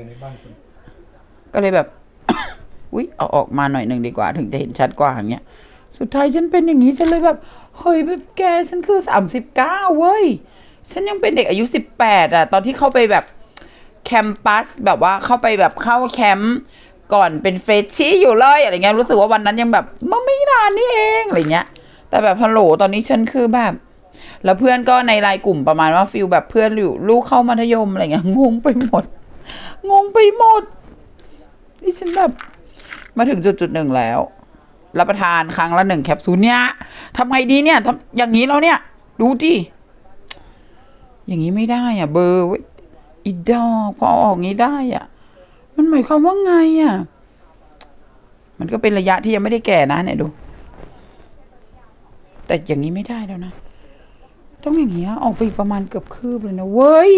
ก็เลยแบบ อุ๊ยเอาออกมาหน่อยนึงดีกว่าถึงจะเห็นชัดกว่าอย่างเงี้ยสุดท้ายฉันเป็นอย่างนี้ฉันเลยแบบเฮ้ยแบบแกฉันคือ39เว้ยฉันยังเป็นเด็กอายุ18อ่ะตอนที่เข้าไปแบบแคมปัสแบบว่าเข้าไปแบบเข้าแคมป์ก่อนเป็นเฟรชชี่อยู่เลยอะไรเงี้ยรู้สึกว่าวันนั้นยังแบบมันไม่นานนี่เองอะไรเงี้ยแต่แบบฮัลโหลตอนนี้ฉันคือแบบแล้วเพื่อนก็ในไลน์กลุ่มประมาณว่าฟิลแบบเพื่อนอยู่ลูกเข้ามัธยมอะไรเงี้ยงงไปหมดนี่ฉันแบบมาถึงจุดหนึ่งแล้วรับประทานครั้งละ1แคปซูลเนี่ยทำไงดีเนี่ยทำอย่างนี้แล้วเนี่ยดูดิอย่างนี้ไม่ได้อ่ะเบอร์อีดอกพอออกงี้ได้อ่ะมันหมายความว่าไงอ่ะมันก็เป็นระยะที่ยังไม่ได้แก่นะเนี่ยดูแต่อย่างนี้ไม่ได้แล้วนะต้องอย่างเงี้ยออกไปอีกประมาณเกือบคืบเลยนะเว้ย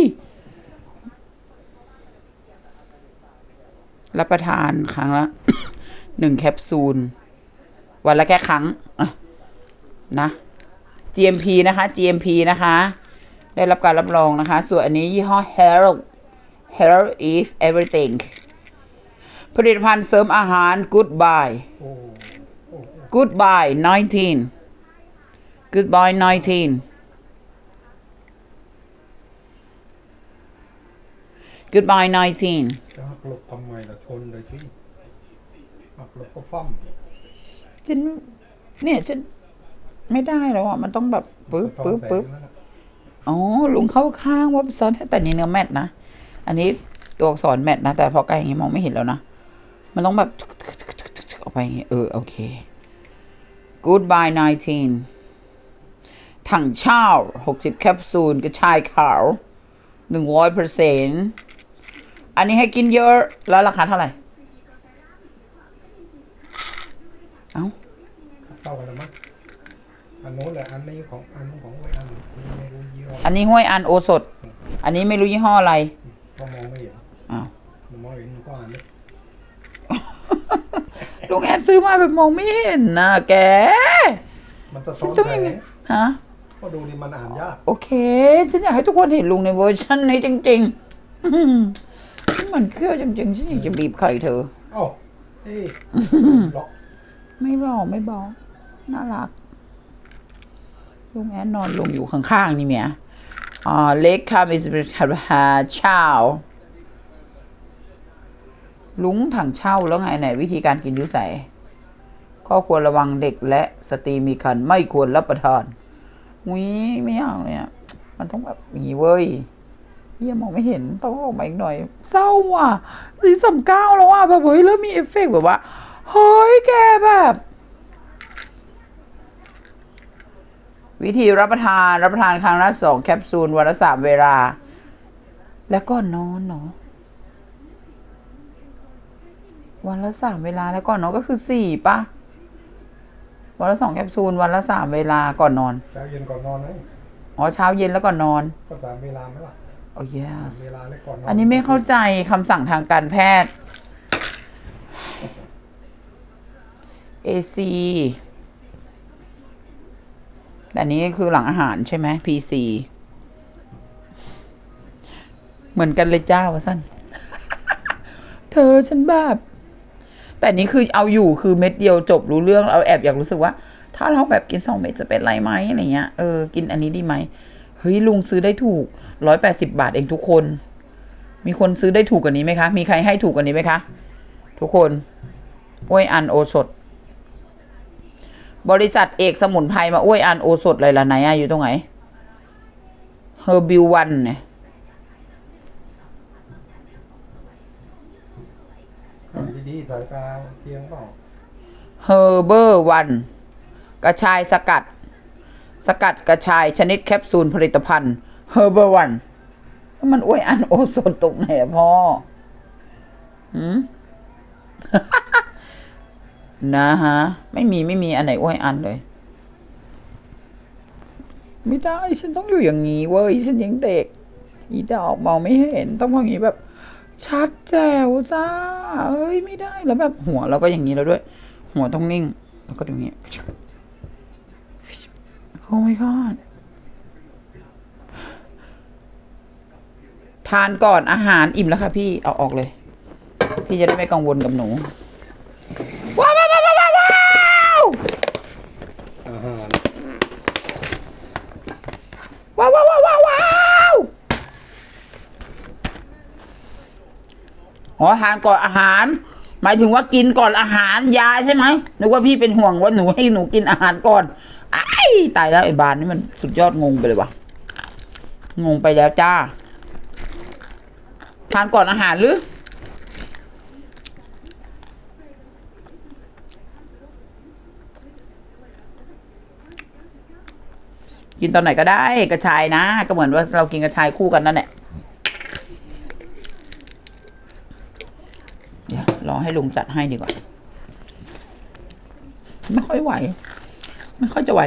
รับประทานครั้งละ 1แคปซูลวันละแค่ครั้งนะ GMP นะคะ GMP นะคะได้รับการรับรองนะคะส่วนอันนี้ยี่ห้อ Health is everything ผลิตภัณฑ์เสริมอาหาร Goodbye 19 Goodbye 19 Goodbye 19 จะหักหลบทำไมล่ะชนเลยที่หักหลบก็ฟั่มฉันไม่ได้แล้วอ่ะมันต้องแบบปึ๊บอ๋อลุงเข้าข้างว่าซ้อนแต่นี่เนื้อแมทนะอันนี้ตัวอักษรแมทนะแต่พอใกล้อย่างงี้มองไม่เห็นแล้วนะมันต้องแบบออกไปอย่างงี้โอเค Goodbye 19ถังเช่า60แคปซูลกระชายขาว 100%อันนี้ให้กินเยอะแล้วราคาเท่าไหร่เอ้าเท่ากันแล้วมั้งอันโน้นแหละอันนี้ของไว้อันไม่รู้ยี่ห้ออันนี้ห้วยอันโอสถอันนี้ไม่รู้ยี่ห้ออะไรก็มองไม่เห็นมองเห็นก็อ่านเลยลุงแอนซื้อมาแบบมองไม่เห็นนะแกมันจะซ้อนแสงฮะก็ดูดิมันอ่านยากโอเคฉันอยากให้ทุกคนเห็นลุงในเวอร์ชันนี้จริงๆมันเครื่องจริงๆฉันอยากจะบีบไข่เธอล็อกไม่บอกน่ารักลุงแอนนอนลงอยู่ข้างๆนี่เมียเล็กค่ะมีจะเป็นเช่าลุงถังเช่าแล้วไงไหนวิธีการกินยุใส่ข้อควรระวังเด็กและสตรีมีครรภ์ไม่ควรรับประทานไม่อยากเลยอ่ะมันต้องแบบนี้เว้ยมองไม่เห็นต้องออกมาอีกหน่อยเศร้าว่ะ49แล้วอ่ะแบบเฮ้ยแล้วมีเอฟเฟกต์แบบว่าเฮ้ยแกแบบวิธีรับประทานครั้งละ2แคปซูลวันละ3เวลาแล้วก็นอนเนาะวันละ3เวลาแล้วก่อนนอนก็คือ4ป่ะวันละ2แคปซูลวันละ3เวลาก่อนนอนเช้าเย็นก่อนนอนไหมเช้าเย็นแล้วก่อนนอนก็3เวลาไหมล่ะ yes เวลาแล้วก่อนนอนอันนี้ไม่เข้าใจคำสั่งทางการแพทย์ AC แต่นี้คือหลังอาหารใช่ไหม PC เหมือนกันเลยจ้าวะสั้น เธอฉันแบบแต่นี้คือเอาอยู่คือเม็ดเดียวจบรู้เรื่องเอาแอบอยากรู้สึกว่าถ้าเราแบบกิน2 เม็ดจะเป็นไรไหมอะไรเงี้ยกินอันนี้ดีไหมเฮ้ยลุงซื้อได้ถูก180 บาทเองทุกคน มีคนซื้อได้ถูกกว่านี้ไหมคะมีใครให้ถูกกว่านี้ไหมคะทุกคนอ้วยอันโอสถบริษัทเอกสมุนไพรมาอ้วยอันโอสถอะไรล่ะไหนอะอยู่ตรงไหนเฮอร์บิววันเนี่ยดีๆสายตาเทียงเปล่าเฮอร์เบอร์วันกระชายสกัดกระชายชนิดแคปซูลผลิตภัณฑ์เฮอร์เบอร์วันมันอ้วยอันโอสถตกไหนอะพ่อนะฮะไม่มีอันไหนอ้วยอันเลยไม่ได้ฉันต้องอยู่อย่างนี้เว้ยฉันยังเด็กอีดอกมองไม่เห็นต้องอย่างนี้แบบชัดแจ๋วจ้าเอ้ยไม่ได้แล้วแบบหัวเราก็อย่างนี้แล้วด้วย หัวต้องนิ่งแล้วก็อย่างนี้โอ้ my god ทานก่อนอาหารอิ่มแล้วค่ะพี่เอาออกเลยพี่จะได้ไม่กังวลกับหนูว้าวอาหารว้าวอ๋อทานก่อนอาหารหมายถึงว่ากินก่อนอาหารยาใช่ไหมนึกว่าพี่เป็นห่วงว่าหนูให้หนูกินอาหารก่อนไอ้ตายแล้วไอ้บานนี่มันสุดยอดงงไปเลยวะงงไปแล้วจ้าทานก่อนอาหารหรือกินตอนไหนก็ได้กระชายนะก็เหมือนว่าเรากินกระชายคู่กันนั่นแหละเดี๋ยวรอให้ลุงจัดให้ดีกว่าไม่ค่อยไหวไม่ค่อยจะไหว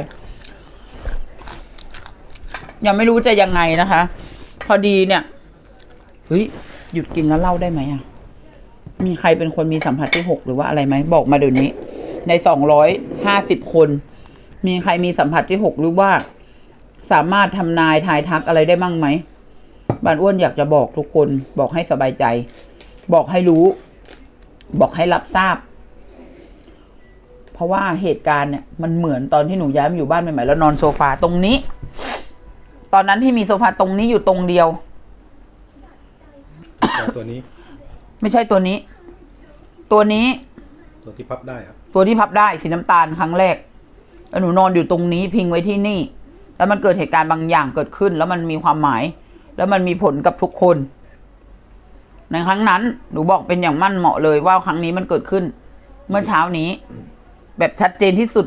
ยังไม่รู้จะยังไงนะคะพอดีเนี่ยเฮ้ยหยุดกินแล้วเล่าได้ไหมอ่ะมีใครเป็นคนมีสัมผัสที่6หรือว่าอะไรไหมบอกมาเดี๋ยวนี้ใน250 คนมีใครมีสัมผัสที่6หรือว่าสามารถทำนายทายทักอะไรได้บ้างไหมบ้านอ้วนอยากจะบอกทุกคนบอกให้สบายใจบอกให้รู้บอกให้รับทราบเพราะว่าเหตุการณ์เนี่ยมันเหมือนตอนที่หนูย้ายมาอยู่บ้านใหม่ๆแล้วนอนโซฟาตรงนี้ตอนนั้นที่มีโซฟาตรงนี้อยู่ตรงเดียวตัวนี้ไม่ใช่ตัวนี้ตัวที่พับได้ครับตัวที่พับได้สีน้ำตาลครั้งแรกแล้วหนูนอนอยู่ตรงนี้พิงไว้ที่นี่แล้วมันเกิดเหตุการณ์บางอย่างเกิดขึ้นแล้วมันมีความหมายแล้วมันมีผลกับทุกคนในครั้งนั้นหนูบอกเป็นอย่างมั่นเหมาะเลยว่าครั้งนี้มันเกิดขึ้นเมื่อเช้านี้แบบชัดเจนที่สุด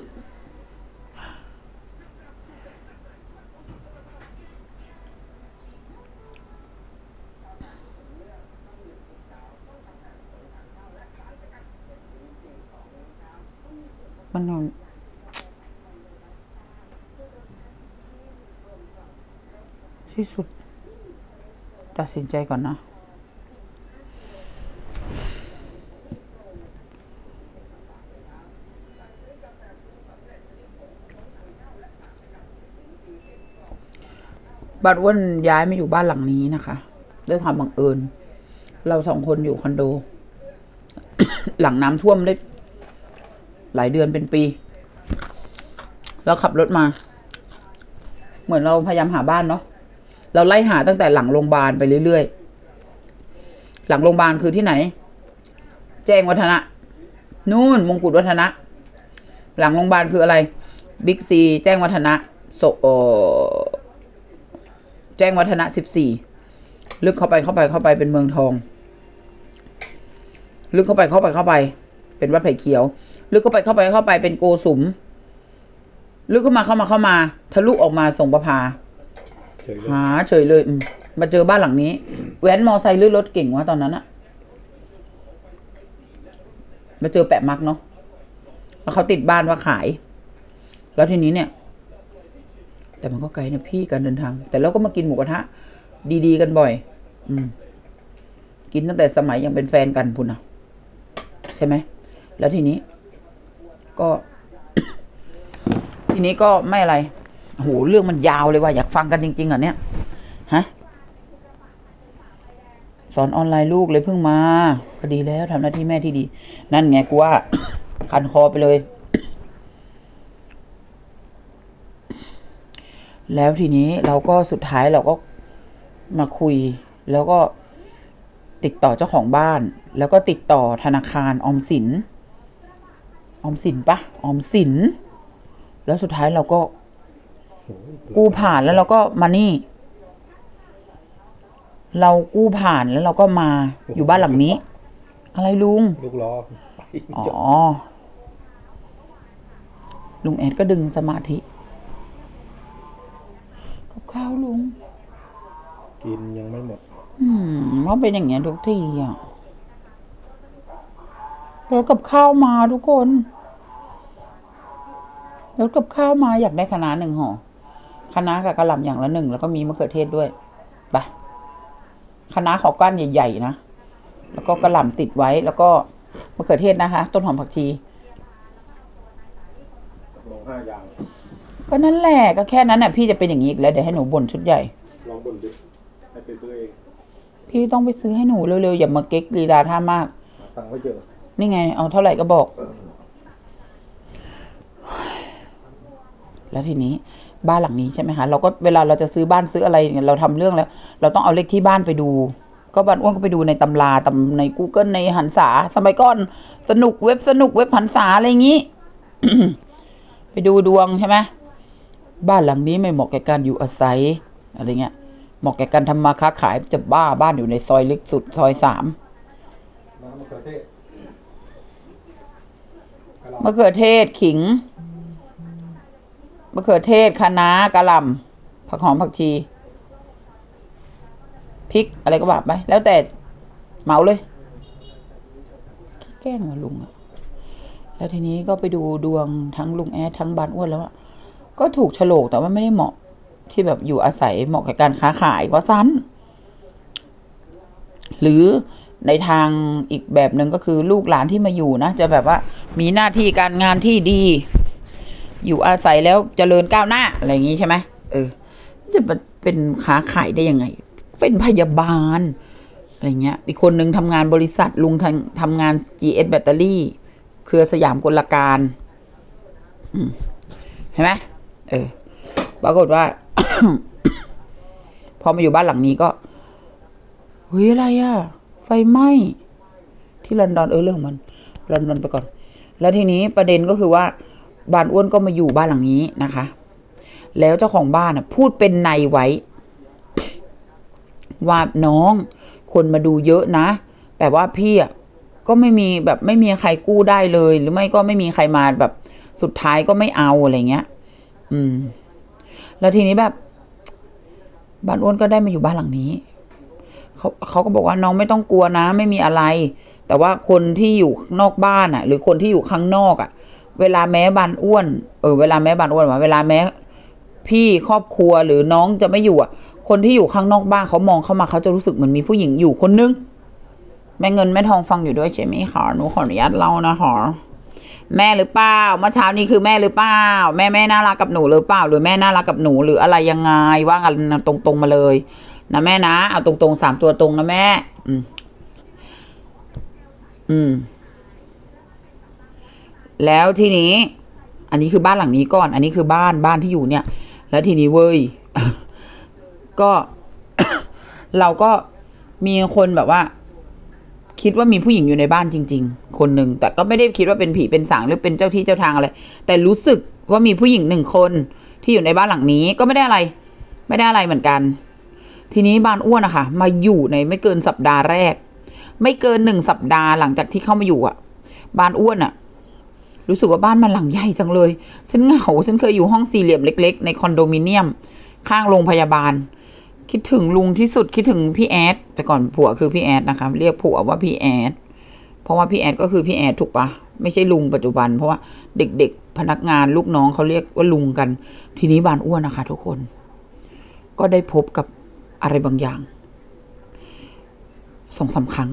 มันที่สุดตัดสินใจก่อนนะบัดอ้วนย้ายมาอยู่บ้านหลังนี้นะคะด้วยความบังเอิญเรา2 คนอยู่คอนโด หลังน้ำท่วมได้หลายเดือนเป็นปีแล้วขับรถมาเหมือนเราพยายามหาบ้านเนาะเราไล่หาตั้งแต่หลังโรงพยาบาลไปเรื่อยๆหลังโรงพยาบาลคือที่ไหนแจ้งวัฒนะนู่นมงกุฎวัฒนะหลังโรงพยาบาลคืออะไรบิ๊กซีแจ้งวัฒนะแจ้งวัฒนะ14ลึกเข้าไปเป็นเมืองทองลึกเข้าไปเป็นวัดไผ่เขียวลึกเข้าไปเป็นโกสุมลึกเข้ามาทะลุออกมาส่งประภาหาเฉยเลยมาเจอบ้านหลังนี้แว้นมอไซค์หรือรถเก่งวะตอนนั้นอะมาเจอแปะมักเนาะแล้วเขาติดบ้านว่าขายแล้วทีนี้เนี่ยแต่มันก็ไกลนะพี่การเดินทางแต่เราก็มากินหมูกระทะดีๆกันบ่อยกินตั้งแต่สมัยยังเป็นแฟนกันพุ่นนะใช่ไหมแล้วทีนี้ก็ ทีนี้ก็ไม่อะไรโหเรื่องมันยาวเลยว่าอยากฟังกันจริงๆอ่ะเนี่ยฮะสอนออนไลน์ลูกเลยเพิ่งมาก็ดีแล้วทำหน้าที่แม่ที่ดีนั่นไงกูว่า คันคอไปเลยแล้วทีนี้เราก็สุดท้ายเราก็มาคุย แล้วก็ติดต่อเจ้าของบ้าน แล้วก็ติดต่อธนาคารออมสินปะออมสินแล้วสุดท้ายเราก็กู้ผ่านแล้วเราก็มานี่ เรากู้ผ่านแล้วเราก็มาอยู่บ้านหลังนี้ อะไรลุงลูกล้ออ๋อ ลุงแอดก็ดึงสมาธิกับข้าวลุงกินยังไม่หมดมันเป็นอย่างเงี้ยทุกทีอ่ะรถกับข้าวมาทุกคนรถกับข้าวมาอยากได้คะน้า1 ห่อคะน้ากับกะหล่ำอย่างละ1แล้วก็มีมะเขือเทศด้วยไปคะน้าขอก้านใหญ่ๆนะแล้วก็กะหล่ำติดไว้แล้วก็มะเขือเทศนะคะต้นหอมผักชีลง5 อย่างก็นั่นแหละก็แค่นั้นน่ะพี่จะเป็นอย่างนี้อีกแล้วเดี๋ยวให้หนูบ่นชุดใหญ่ลองบ่นดิให้ไปซื้อเองพี่ต้องไปซื้อให้หนูเร็วๆอย่ามาเก๊กลีลาท่ามากตังค์ก็เยอะนี่ไงเอาเท่าไหร่ก็บอก แล้วทีนี้บ้านหลังนี้ใช่ไหมคะเราก็เวลาเราจะซื้อบ้านซื้ออะไรเนี่ยเราทำเรื่องแล้ว เราต้องเอาเลขที่บ้านไปดู ก็บ้านอ้วนก็ไปดูในตำราใน Google ในหันษาสมัยก่อนสนุกเว็บหันษาอะไรอย่างนี้ ไปดูดวงใช่ไหมบ้านหลังนี้ไม่เหมาะแก่การอยู่อาศัยอะไรเงี้ยเหมาะแก่การทำมาค้าขายจะบ้านอยู่ในซอยลึกสุดซอย3 น้ำมะเขือเทศมะเขือเทศขิงมะเขือเทศคะน้ากะหล่ำผักหอมผักชีพริกอะไรก็ว่าไปแล้วแต่เหมาเลยขี้แกล้งมาลุงอะแล้วทีนี้ก็ไปดูดวงทั้งลุงแอดทั้งบานอ้วนแล้วอะก็ถูกโฉลกแต่ว่าไม่ได้เหมาะที่แบบอยู่อาศัยเหมาะกับการค้าขายเพราะซ้ำหรือในทางอีกแบบหนึ่งก็คือลูกหลานที่มาอยู่นะจะแบบว่ามีหน้าที่การงานที่ดีอยู่อาศัยแล้วเจริญก้าวหน้าอะไรอย่างนี้ใช่ไหมจะเป็นค้าขายได้ยังไงเป็นพยาบาลอะไรเงี้ยอีกคนนึงทำงานบริษัทลุงทำงาน GS แบตเตอรี่เครือสยามกลการเห็นไหมปรากฏว่า พอมาอยู่บ้านหลังนี้ก็เฮ้ยอะไรอะไฟไหม้ที่ลอนดอนเรื่องของมันลอนดอนไปก่อนแล้วทีนี้ประเด็นก็คือว่าบ้านอ้วนก็มาอยู่บ้านหลังนี้นะคะแล้วเจ้าของบ้านพูดเป็นในไว้ว่าน้องคนมาดูเยอะนะแต่ว่าพี่ก็ไม่มีใครกู้ได้เลยหรือไม่ก็ไม่มีใครมาแบบสุดท้ายก็ไม่เอาอะไรเงี้ยแล้วทีนี้แบบบ้านอ้วนก็ได้มาอยู่บ้านหลังนี้เขาก็บอกว่าน้องไม่ต้องกลัวนะไม่มีอะไรแต่ว่าคนที่อยู่นอกบ้านหรือคนที่อยู่ข้างนอกเวลาแม้บ้านอ้วนเวลาแม้บ้านอ้วนเวลาแม้พี่ครอบครัวหรือน้องจะไม่อยู่คนที่อยู่ข้างนอกบ้านเขามองเข้ามาเขาจะรู้สึกเหมือนมีผู้หญิงอยู่คนนึงแม่เงินแม่ทองฟังอยู่ด้วยใช่ไหมคะหนูขออนุญาตเล่านะหรอแม่หรือเปล่าเมื่อเช้านี้คือแม่หรือเปล่าแม่น่ารักกับหนูหรือเปล่าหรือแม่น่ารักกับหนูหรืออะไรยังไงว่ากันตรงๆมาเลยนะแม่นะเอาตรงๆ3 ตัวตรงนะแม่แล้วทีนี้อันนี้คือบ้านหลังนี้ก่อนอันนี้คือบ้านที่อยู่เนี่ยแล้วทีนี้เว้ย ก็ เราก็มีคนแบบว่าคิดว่ามีผู้หญิงอยู่ในบ้านจริงๆคนหนึ่งแต่ก็ไม่ได้คิดว่าเป็นผีเป็นสางหรือเป็นเจ้าที่เจ้าทางอะไรแต่รู้สึกว่ามีผู้หญิง1 คนที่อยู่ในบ้านหลังนี้ก็ไม่ได้อะไรเหมือนกันทีนี้บ้านอ้วนอะค่ะมาอยู่ในไม่เกินสัปดาห์แรกไม่เกิน1 สัปดาห์หลังจากที่เข้ามาอยู่บ้านอ้วนรู้สึกว่าบ้านมันหลังใหญ่จังเลยฉันเหงาฉันเคยอยู่ห้อง4 เหลี่ยมเล็กๆในคอนโดมิเนียมข้างโรงพยาบาลคิดถึงลุงที่สุดคิดถึงพี่แอดแต่ก่อนผัวคือพี่แอดนะคะเรียกผัวว่าพี่แอดเพราะว่าพี่แอดก็คือพี่แอดถูกปะไม่ใช่ลุงปัจจุบันเพราะว่าเด็กๆพนักงานลูกน้องเขาเรียกว่าลุงกันทีนี้บ้านอ้วนนะคะทุกคนก็ได้พบกับอะไรบางอย่าง2-3 ครั้ง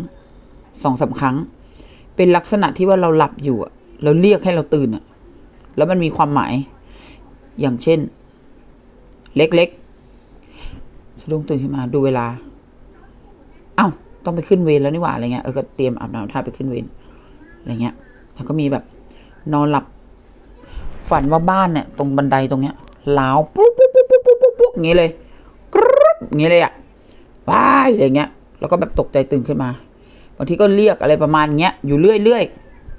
เป็นลักษณะที่ว่าเราหลับอยู่เราเรียกให้เราตื่นแล้วมันมีความหมายอย่างเช่นเล็กๆสะดุ้งตื่นขึ้นมาดูเวลาต้องไปขึ้นเวรแล้วนี่หว่าอะไรเงี้ยก็เตรียมอาบน้ำท่าไปขึ้นเวรอะไรเงี้ยแล้วก็มีแบบนอนหลับฝันว่าบ้านเนี่ยตรงบันไดตรงเนี้ยล้าวปุ๊บอย่างนี้เลยกรุ๊บอย่างนี้เลยอะว้ายอะไรเงี้ยแล้วก็แบบตกใจตื่นขึ้นมาบางทีก็เรียกอะไรประมาณเงี้ยอยู่เรื่อย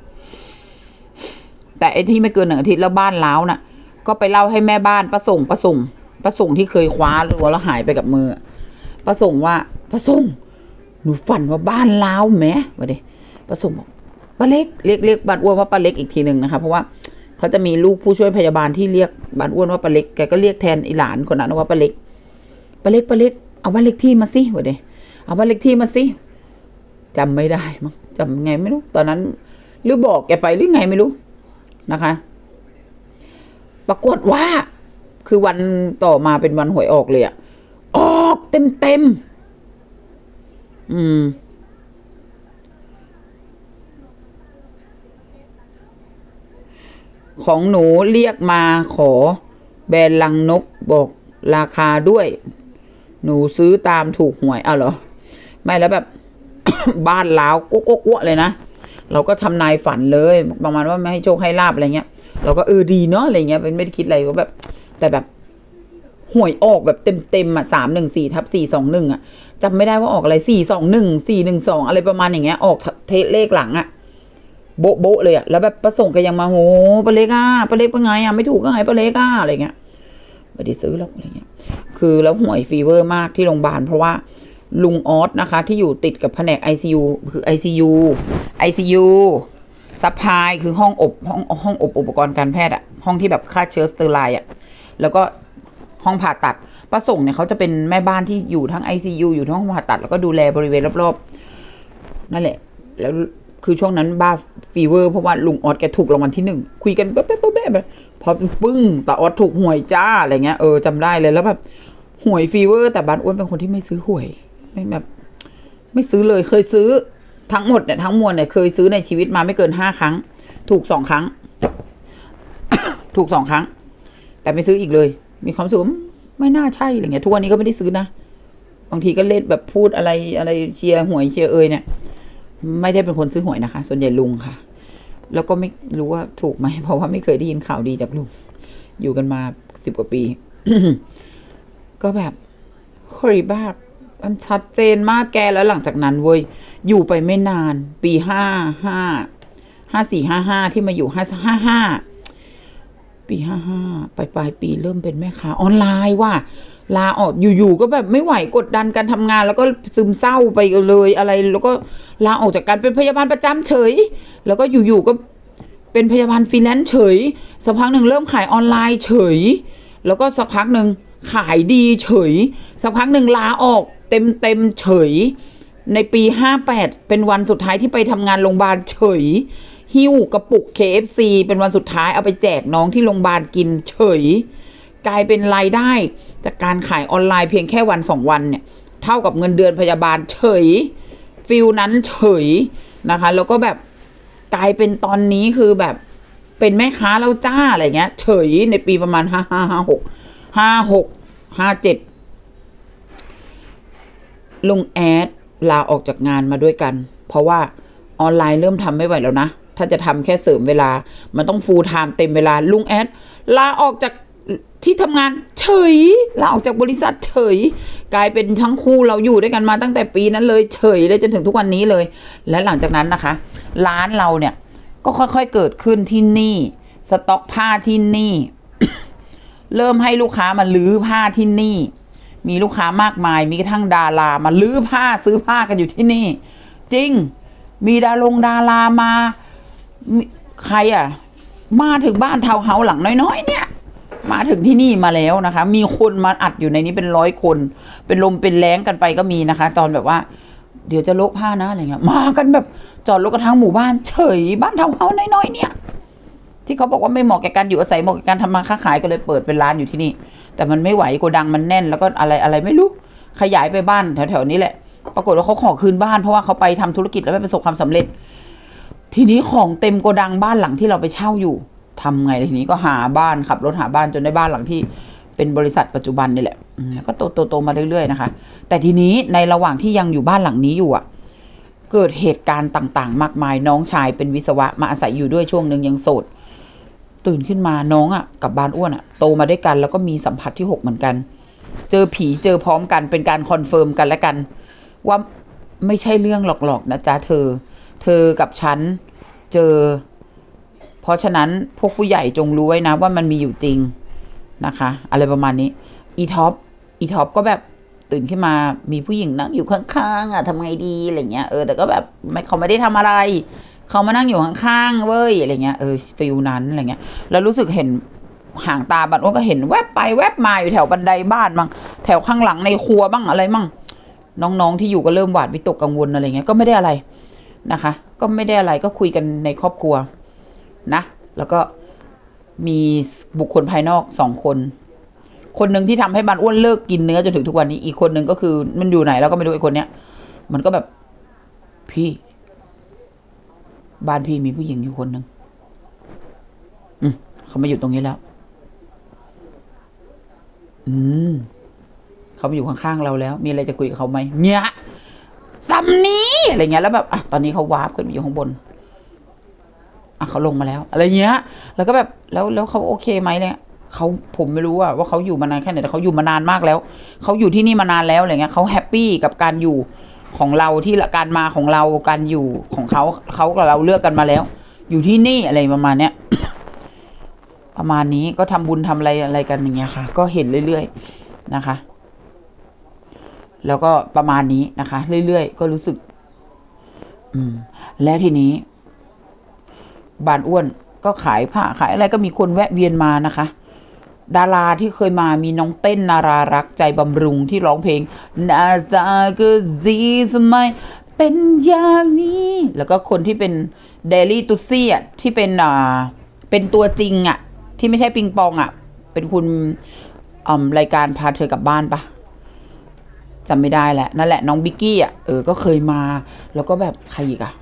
แต่ไอ้ที่ไม่เกิน1 อาทิตย์แล้วบ้านล้าวน่ะก็ไปเล่าให้แม่บ้านป้าส่งที่เคยคว้าหรือว่าแล้วหายไปกับมือป้าส่งว่าป้าส่งหนูฝันว่าบ้านล้าวแหมวะดิป้าส่งบอกป้าเล็กเรียกบ้านอ้วนว่าป้าเล็กอีกทีหนึ่งนะคะเพราะว่าเขาจะมีลูกผู้ช่วยพยาบาลที่เรียกบ้านอ้วนว่าป้าเล็กแกก็เรียกแทนอีหลานคนนั้นว่าป้าเล็กเอาบ้านเล็กที่มาสิวะดิเอาบ้านเล็กที่มาสิจำไม่ได้มั้งจำไงไม่รู้ตอนนั้นหรือบอกแกไปหรือไงไม่รู้นะคะปรากฏว่าคือวันต่อมาเป็นวันหวยออกเลยอะออกเต็มของหนูเรียกมาขอแบรนด์ลังนกบอกราคาด้วยหนูซื้อตามถูกหวยเหรอไม่แล้วแบบ บ้านล้าวก๊กเลยนะเราก็ทำนายฝันเลยประมาณว่าไม่ให้โชคให้ลาบอะไรเงี้ยเราก็ดีเนาะอะไรเงี้ยเป็นไม่ได้คิดอะไรก็แบบแต่แบบหวยออกแบบเต็มอ่ะ314/421อ่ะจำไม่ได้ว่าออกอะไร421412อะไรประมาณอย่างเงี้ยออกเลขหลังอ่ะโบ๊ะเลยอ่ะแล้วแบบประสงค์ก็ยังมาโหป้าเล็กเป็นไงอ่ะไม่ถูกก็ไงป้าเล็กอะไรเงี้ยไม่ได้ซื้อหรอกอะไรเงี้ยคือแล้วหวยฟีเวอร์มากที่โรงพยาบาลเพราะว่าลุงออสนะคะที่อยู่ติดกับแผนก ICU คือ ICU ซัพพลายคือห้องอบอุปกรณ์การแพทย์อะห้องที่แบบฆ่าเชื้อสเตอร์ไลน์อะแล้วก็ห้องผ่าตัดป้าส่งเนี่ยเขาจะเป็นแม่บ้านที่อยู่ทั้ง ICU อยู่ทั้งห้องผ่าตัดแล้วก็ดูแลบริเวณรอบๆนั่นแหละแล้วคือช่วงนั้นบ้าฟีเวอร์เพราะว่าลุงออสแกถูกรางวัลที่1คุยกันแป๊บพอปึ้งตาออสถูกหวยจ้าอะไรเงี้ยจำได้เลยแล้วแบบหวยฟีเวอร์แต่บ้านอ้วนเป็นคนที่ไม่ซื้อหวยไม่ซื้อเลยเคยซื้อทั้งหมดเนี่ยทั้งมวลเนี่ยเคยซื้อในชีวิตมาไม่เกิน5 ครั้งถูก2 ครั้ง ถูก2 ครั้งแต่ไม่ซื้ออีกเลยมีความรู้สึกไม่น่าใช่อะไรเงี้ยทุกวันนี้ก็ไม่ได้ซื้อนะบางทีก็เล่นแบบพูดอะไรเชียร์หวยเชียร์เนี่ยไม่ได้เป็นคนซื้อหวยนะคะส่วนใหญ่ลุงค่ะแล้วก็ไม่รู้ว่าถูกไหมเพราะว่าไม่เคยได้ยินข่าวดีจากลุงอยู่กันมา10 กว่าปี ก็แบบเฮ้ยบ้ามันชัดเจนมากแกแล้วหลังจากนั้นเว้ยอยู่ไปไม่นานปี5455ที่มาอยู่555ปี55ปลายปีเริ่มเป็นแม่ค้าออนไลน์ว่าลาออกอยู่ๆก็แบบไม่ไหวกดดันการทำงานแล้วก็ซึมเศร้าไปเลยอะไรแล้วก็ลาออกจากการเป็นพยาบาลประจำเฉยแล้วก็อยู่ๆก็เป็นพยาบาลฟรีแลนซ์เฉยสักพักหนึ่งเริ่มขายออนไลน์เฉยแล้วก็สักพักหนึ่งขายดีเฉยสักพักหนึ่งลาออกเต็มเฉยในปี58เป็นวันสุดท้ายที่ไปทำงานโรงพยาบาลเฉยหิ้วกระปุก KFC เป็นวันสุดท้ายเอาไปแจกน้องที่โรงพยาบาลกินเฉยกลายเป็นรายได้จากการขายออนไลน์เพียงแค่วัน2 วันเนี่ยเท่ากับเงินเดือนพยาบาลเฉยฟิลนั้นเฉยนะคะแล้วก็แบบกลายเป็นตอนนี้คือแบบเป็นแม่ค้าแล้วจ้าอะไรเงี้ยเฉยในปีประมาณ56 57ลุงแอดลาออกจากงานมาด้วยกันเพราะว่าออนไลน์เริ่มทำไม่ไหวแล้วนะถ้าจะทำแค่เสริมเวลามันต้องฟูลไทม์เต็มเวลาลุงแอดลาออกจากที่ทำงานเฉยลาออกจากบริษัทเฉยกลายเป็นทั้งคู่เราอยู่ด้วยกันมาตั้งแต่ปีนั้นเลยเฉยเลยจนถึงทุกวันนี้เลยและหลังจากนั้นนะคะร้านเราเนี่ยก็ค่อยๆเกิดขึ้นที่นี่สต็อกผ้าที่นี่ เริ่มให้ลูกค้ามาลื้อผ้าที่นี่มีลูกค้ามากมายมีกระทั่งดารามาลื้อผ้าซื้อผ้ากันอยู่ที่นี่จริงมีดารามาใครมาถึงบ้านทาวน์เฮาส์หลังน้อยๆเนี่ยมาถึงที่นี่มาแล้วนะคะมีคนมาอัดอยู่ในนี้เป็น100 คนเป็นลมเป็นแรงกันไปก็มีนะคะตอนแบบว่าเดี๋ยวจะโละผ้านะอะไรเงี้ยมากันแบบจอดรถกระทั่งหมู่บ้านเฉยบ้านทาวน์เฮาส์น้อยๆเนี่ยที่เขาบอกว่าไม่เหมาะแก่การอยู่อาศัยเหมาะแก่การทำมาค้าขายก็เลยเปิดเป็นร้านอยู่ที่นี่แต่มันไม่ไหวโกดังมันแน่นแล้วก็อะไรไม่รู้ขยายไปบ้านแถวๆนี้แหละปรากฏว่าเขาขอคืนบ้านเพราะว่าเขาไปทำธุรกิจแล้วไม่ประสบความสำเร็จทีนี้ของเต็มโกดังบ้านหลังที่เราไปเช่าอยู่ทำไงทีนี้ก็หาบ้านขับรถหาบ้านจนได้บ้านหลังที่เป็นบริษัทปัจจุบันนี่แหละก็โตมาเรื่อยๆนะคะแต่ทีนี้ในระหว่างที่ยังอยู่บ้านหลังนี้อยู่เกิดเหตุการณ์ต่างๆมากมายน้องชายเป็นวิศวะมาอาศัยอยู่ด้วยช่วงนึงยังโสดตื่นขึ้นมาน้องกับบ้านอ้วนโตมาด้วยกันแล้วก็มีสัมผัสที่6เหมือนกันเจอผีเจอพร้อมกันเป็นการคอนเฟิร์มกันและกัน ว่าไม่ใช่เรื่องหลอกๆนะจ๊ะเธอกับฉันเจอ เพราะฉะนั้นพวกผู้ใหญ่จงรู้ไว้นะว่ามันมีอยู่จริงนะคะอะไรประมาณนี้อีท็อปก็แบบตื่นขึ้นมามีผู้หญิงนั่งอยู่ข้างๆอ่ะทำไงดีอะไรเงี้ยแต่ก็แบบเขาไม่ได้ทำอะไรเขามานั่งอยู่ข้างๆเว้ยอะไรเงี้ยฟิลนั้นอะไรเงี้ยแล้วรู้สึกเห็นห่างตาบัดอ้วนก็เห็นแวบไปแวบมาอยู่แถวบันไดบ้านมั่งแถวข้างหลังในครัวบ้างอะไรมั่งน้องๆที่อยู่ก็เริ่มหวาดวิตกกังวลอะไรเงี้ยก็ไม่ได้อะไรนะคะก็ไม่ได้อะไรก็คุยกันในครอบครัวนะแล้วก็มีบุคคลภายนอก2 คนหนึ่งที่ทำให้บ้านอ้วนเลิกกินเนื้อจนถึงทุกวันนี้อีกคนหนึ่งก็คือมันอยู่ไหนแล้วก็ไม่รู้ไอ้คนเนี้ยมันก็แบบพี่บ้านพี่มีผู้หญิงอยู่คนหนึ่งเขามาอยู่ตรงนี้แล้วเขามาอยู่ข้างๆเราแล้วมีอะไรจะคุยกับเขาไหมเนี่ยซัมนี้อะไรเงี้ยแล้วแบบตอนนี้เขาวาร์ปขึ้นมาอยู่ข้างบนเขาลงมาแล้วอะไรเงี้ยแล้วก็แบบแล้วเขาโอเคไหมเนี่ยผมไม่รู้ว่าเขาอยู่มานานแค่ไหนแต่เขาอยู่มานานมากแล้วเขาอยู่ที่นี่มานานแล้วอะไรเงี้ยเขาแฮปปี้กับการอยู่ของเราที่การมาของเราการอยู่ของเขากับเราเลือกกันมาแล้วอยู่ที่นี่อะไรประมาณเนี้ย ประมาณนี้ก็ทำบุญทำอะไรกันอย่างเงี้ยค่ะก็เห็นเรื่อยๆนะคะแล้วก็ประมาณนี้นะคะเรื่อยๆก็รู้สึกและทีนี้บ้านอ้วนก็ขายผ้าขายอะไรก็มีคนแวะเวียนมานะคะดาราที่เคยมามีน้องเต้นนารารักใจบำรุงที่ร้องเพลงน่าจะก็ดีสมัยเป็นอย่างนี้แล้วก็คนที่เป็นเดลี่ตุซี่อ่ะที่เป็นตัวจริงอ่ะที่ไม่ใช่ปิงปองอ่ะเป็นคุณรายการพาเธอกลับบ้านปะจำไม่ได้แหละนั่นแหละน้องบิกกี้อ่ะก็เคยมาแล้วก็แบบใครอีกอ่ะ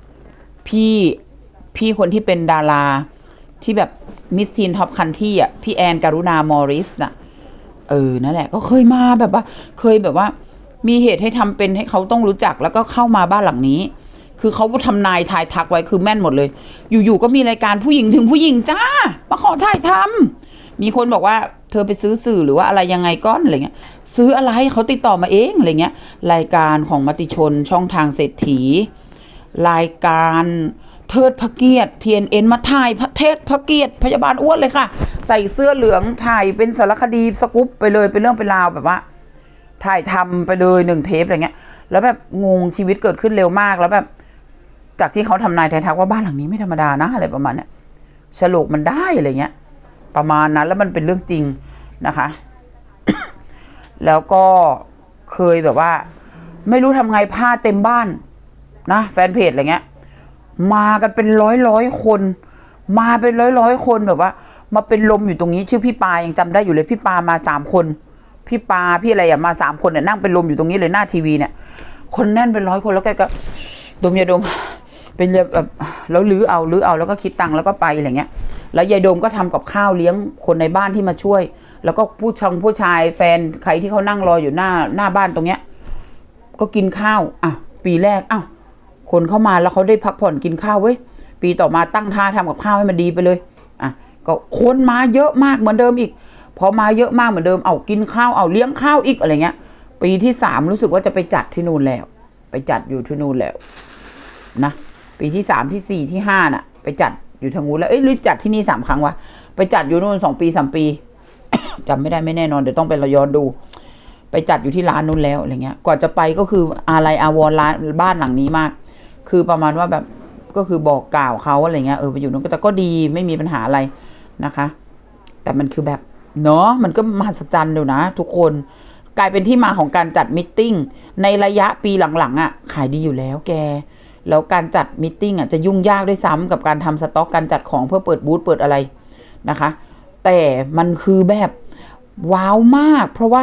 พี่คนที่เป็นดาราที่แบบมิสทีนท็อปคันที่อ่ะพี่แอนการุณามอริสน่ะนั่นแหละก็เคยมาแบบว่าเคยแบบว่ามีเหตุให้ทำเป็นให้เขาต้องรู้จักแล้วก็เข้ามาบ้านหลังนี้คือเขาทำนายทายทักไว้คือแม่นหมดเลยอยู่ๆก็มีรายการผู้หญิงถึงผู้หญิงจ้ามาขอถ่ายทำมีคนบอกว่าเธอไปซื้อสื่อหรือว่าอะไรยังไงก้อนอะไรเงี้ยซื้ออะไรเขาติดต่อมาเองอะไรเงี้ยรายการของมติชนช่องทางเศรษฐีรายการเทิดพระเกียรติ TNN มาถ่ายเทศพระเกียรติพยาบาลอ้วนเลยค่ะใส่เสื้อเหลืองถ่ายเป็นสารคดีสกู๊ปไปเลยเป็นเรื่องเป็นราวแบบว่าถ่ายทำไปเลย1 เทปอะไรเงี้ยแล้วแบบงงชีวิตเกิดขึ้นเร็วมากแล้วแบบจากที่เขาทำนายทายทักว่าบ้านหลังนี้ไม่ธรรมดานะอะไรประมาณเนี้ยฉลกมันได้อะไรเงี้ยประมาณนั้นแล้วมันเป็นเรื่องจริงนะคะ แล้วก็เคยแบบว่าไม่รู้ทำไงผ้าเต็มบ้านนะแฟนเพจอะไรเงี้ยมากันเป็นร้อยคนมาเป็นร้อยคนแบบว่ามาเป็นลมอยู่ตรงนี้ชื่อพี่ปายังจำได้อยู่เลยพี่ปามา3 คนพี่ปาพี่อะไรมา3 คนเนี่ยนั่งเป็นลมอยู่ตรงนี้เลยหน้าทีวีเนี่ยคนแน่นเป็น100 คนแล้วแกก็ดมยาดมเป็นแบบแล้วลื้อเอาแล้วก็คิดตังค์แล้วก็ไปอะไรเงี้ยแล้วยายดมก็ทำกับข้าวเลี้ยงคนในบ้านที่มาช่วยแล้วก็ผู้ชายแฟนใครที่เขานั่งรออยู่หน้าบ้านตรงเนี้ยก็กินข้าวปีแรกคนเข้ามาแล้วเขาได้พักผ่อนกินข้าวเว้ยปีต่อมาตั้งท่าทำกับข้าวให้มันดีไปเลยก็คนมาเยอะมากเหมือนเดิมอีกพอมาเยอะมากเหมือนเดิมกินข้าวเลี้ยงข้าวอีกอะไรเงี้ยปีที่3รู้สึกว่าจะไปจัดที่นู่นแล้วไปจัดอยู่ที่นู่นแล้วนะปีที่3ที่4ที่5น่ะไปจัดอยู่ทางนู้นแล้วหรือจัดที่นี่3 ครั้งวะไปจัดอยู่นู่น2 ปี 3 ปี จำไม่ได้ไม่แน่นอนเดี๋ยวต้องไปย้อนดูไปจัดอยู่ที่ร้านนู้นแล้วอะไรเงี้ยก่อนจะไปก็คืออะไรอาวรร้านบ้านหลังนี้มากคือประมาณว่าแบบก็คือบอกกล่าวเขาอะไรเงี้ยไปอยู่นู้นแต่ก็ดีไม่มีปัญหาอะไรนะคะแต่มันคือแบบเนาะมันก็มหัศจรรย์อยู่นะทุกคนกลายเป็นที่มาของการจัดมิทติ้งในระยะปีหลังๆขายดีอยู่แล้วแกแล้วการจัดมิทติ้งจะยุ่งยากด้วยซ้ำกับการทำสต็อกการจัดของเพื่อเปิดบูธเปิดอะไรนะคะแต่มันคือแบบว้าวมากเพราะว่า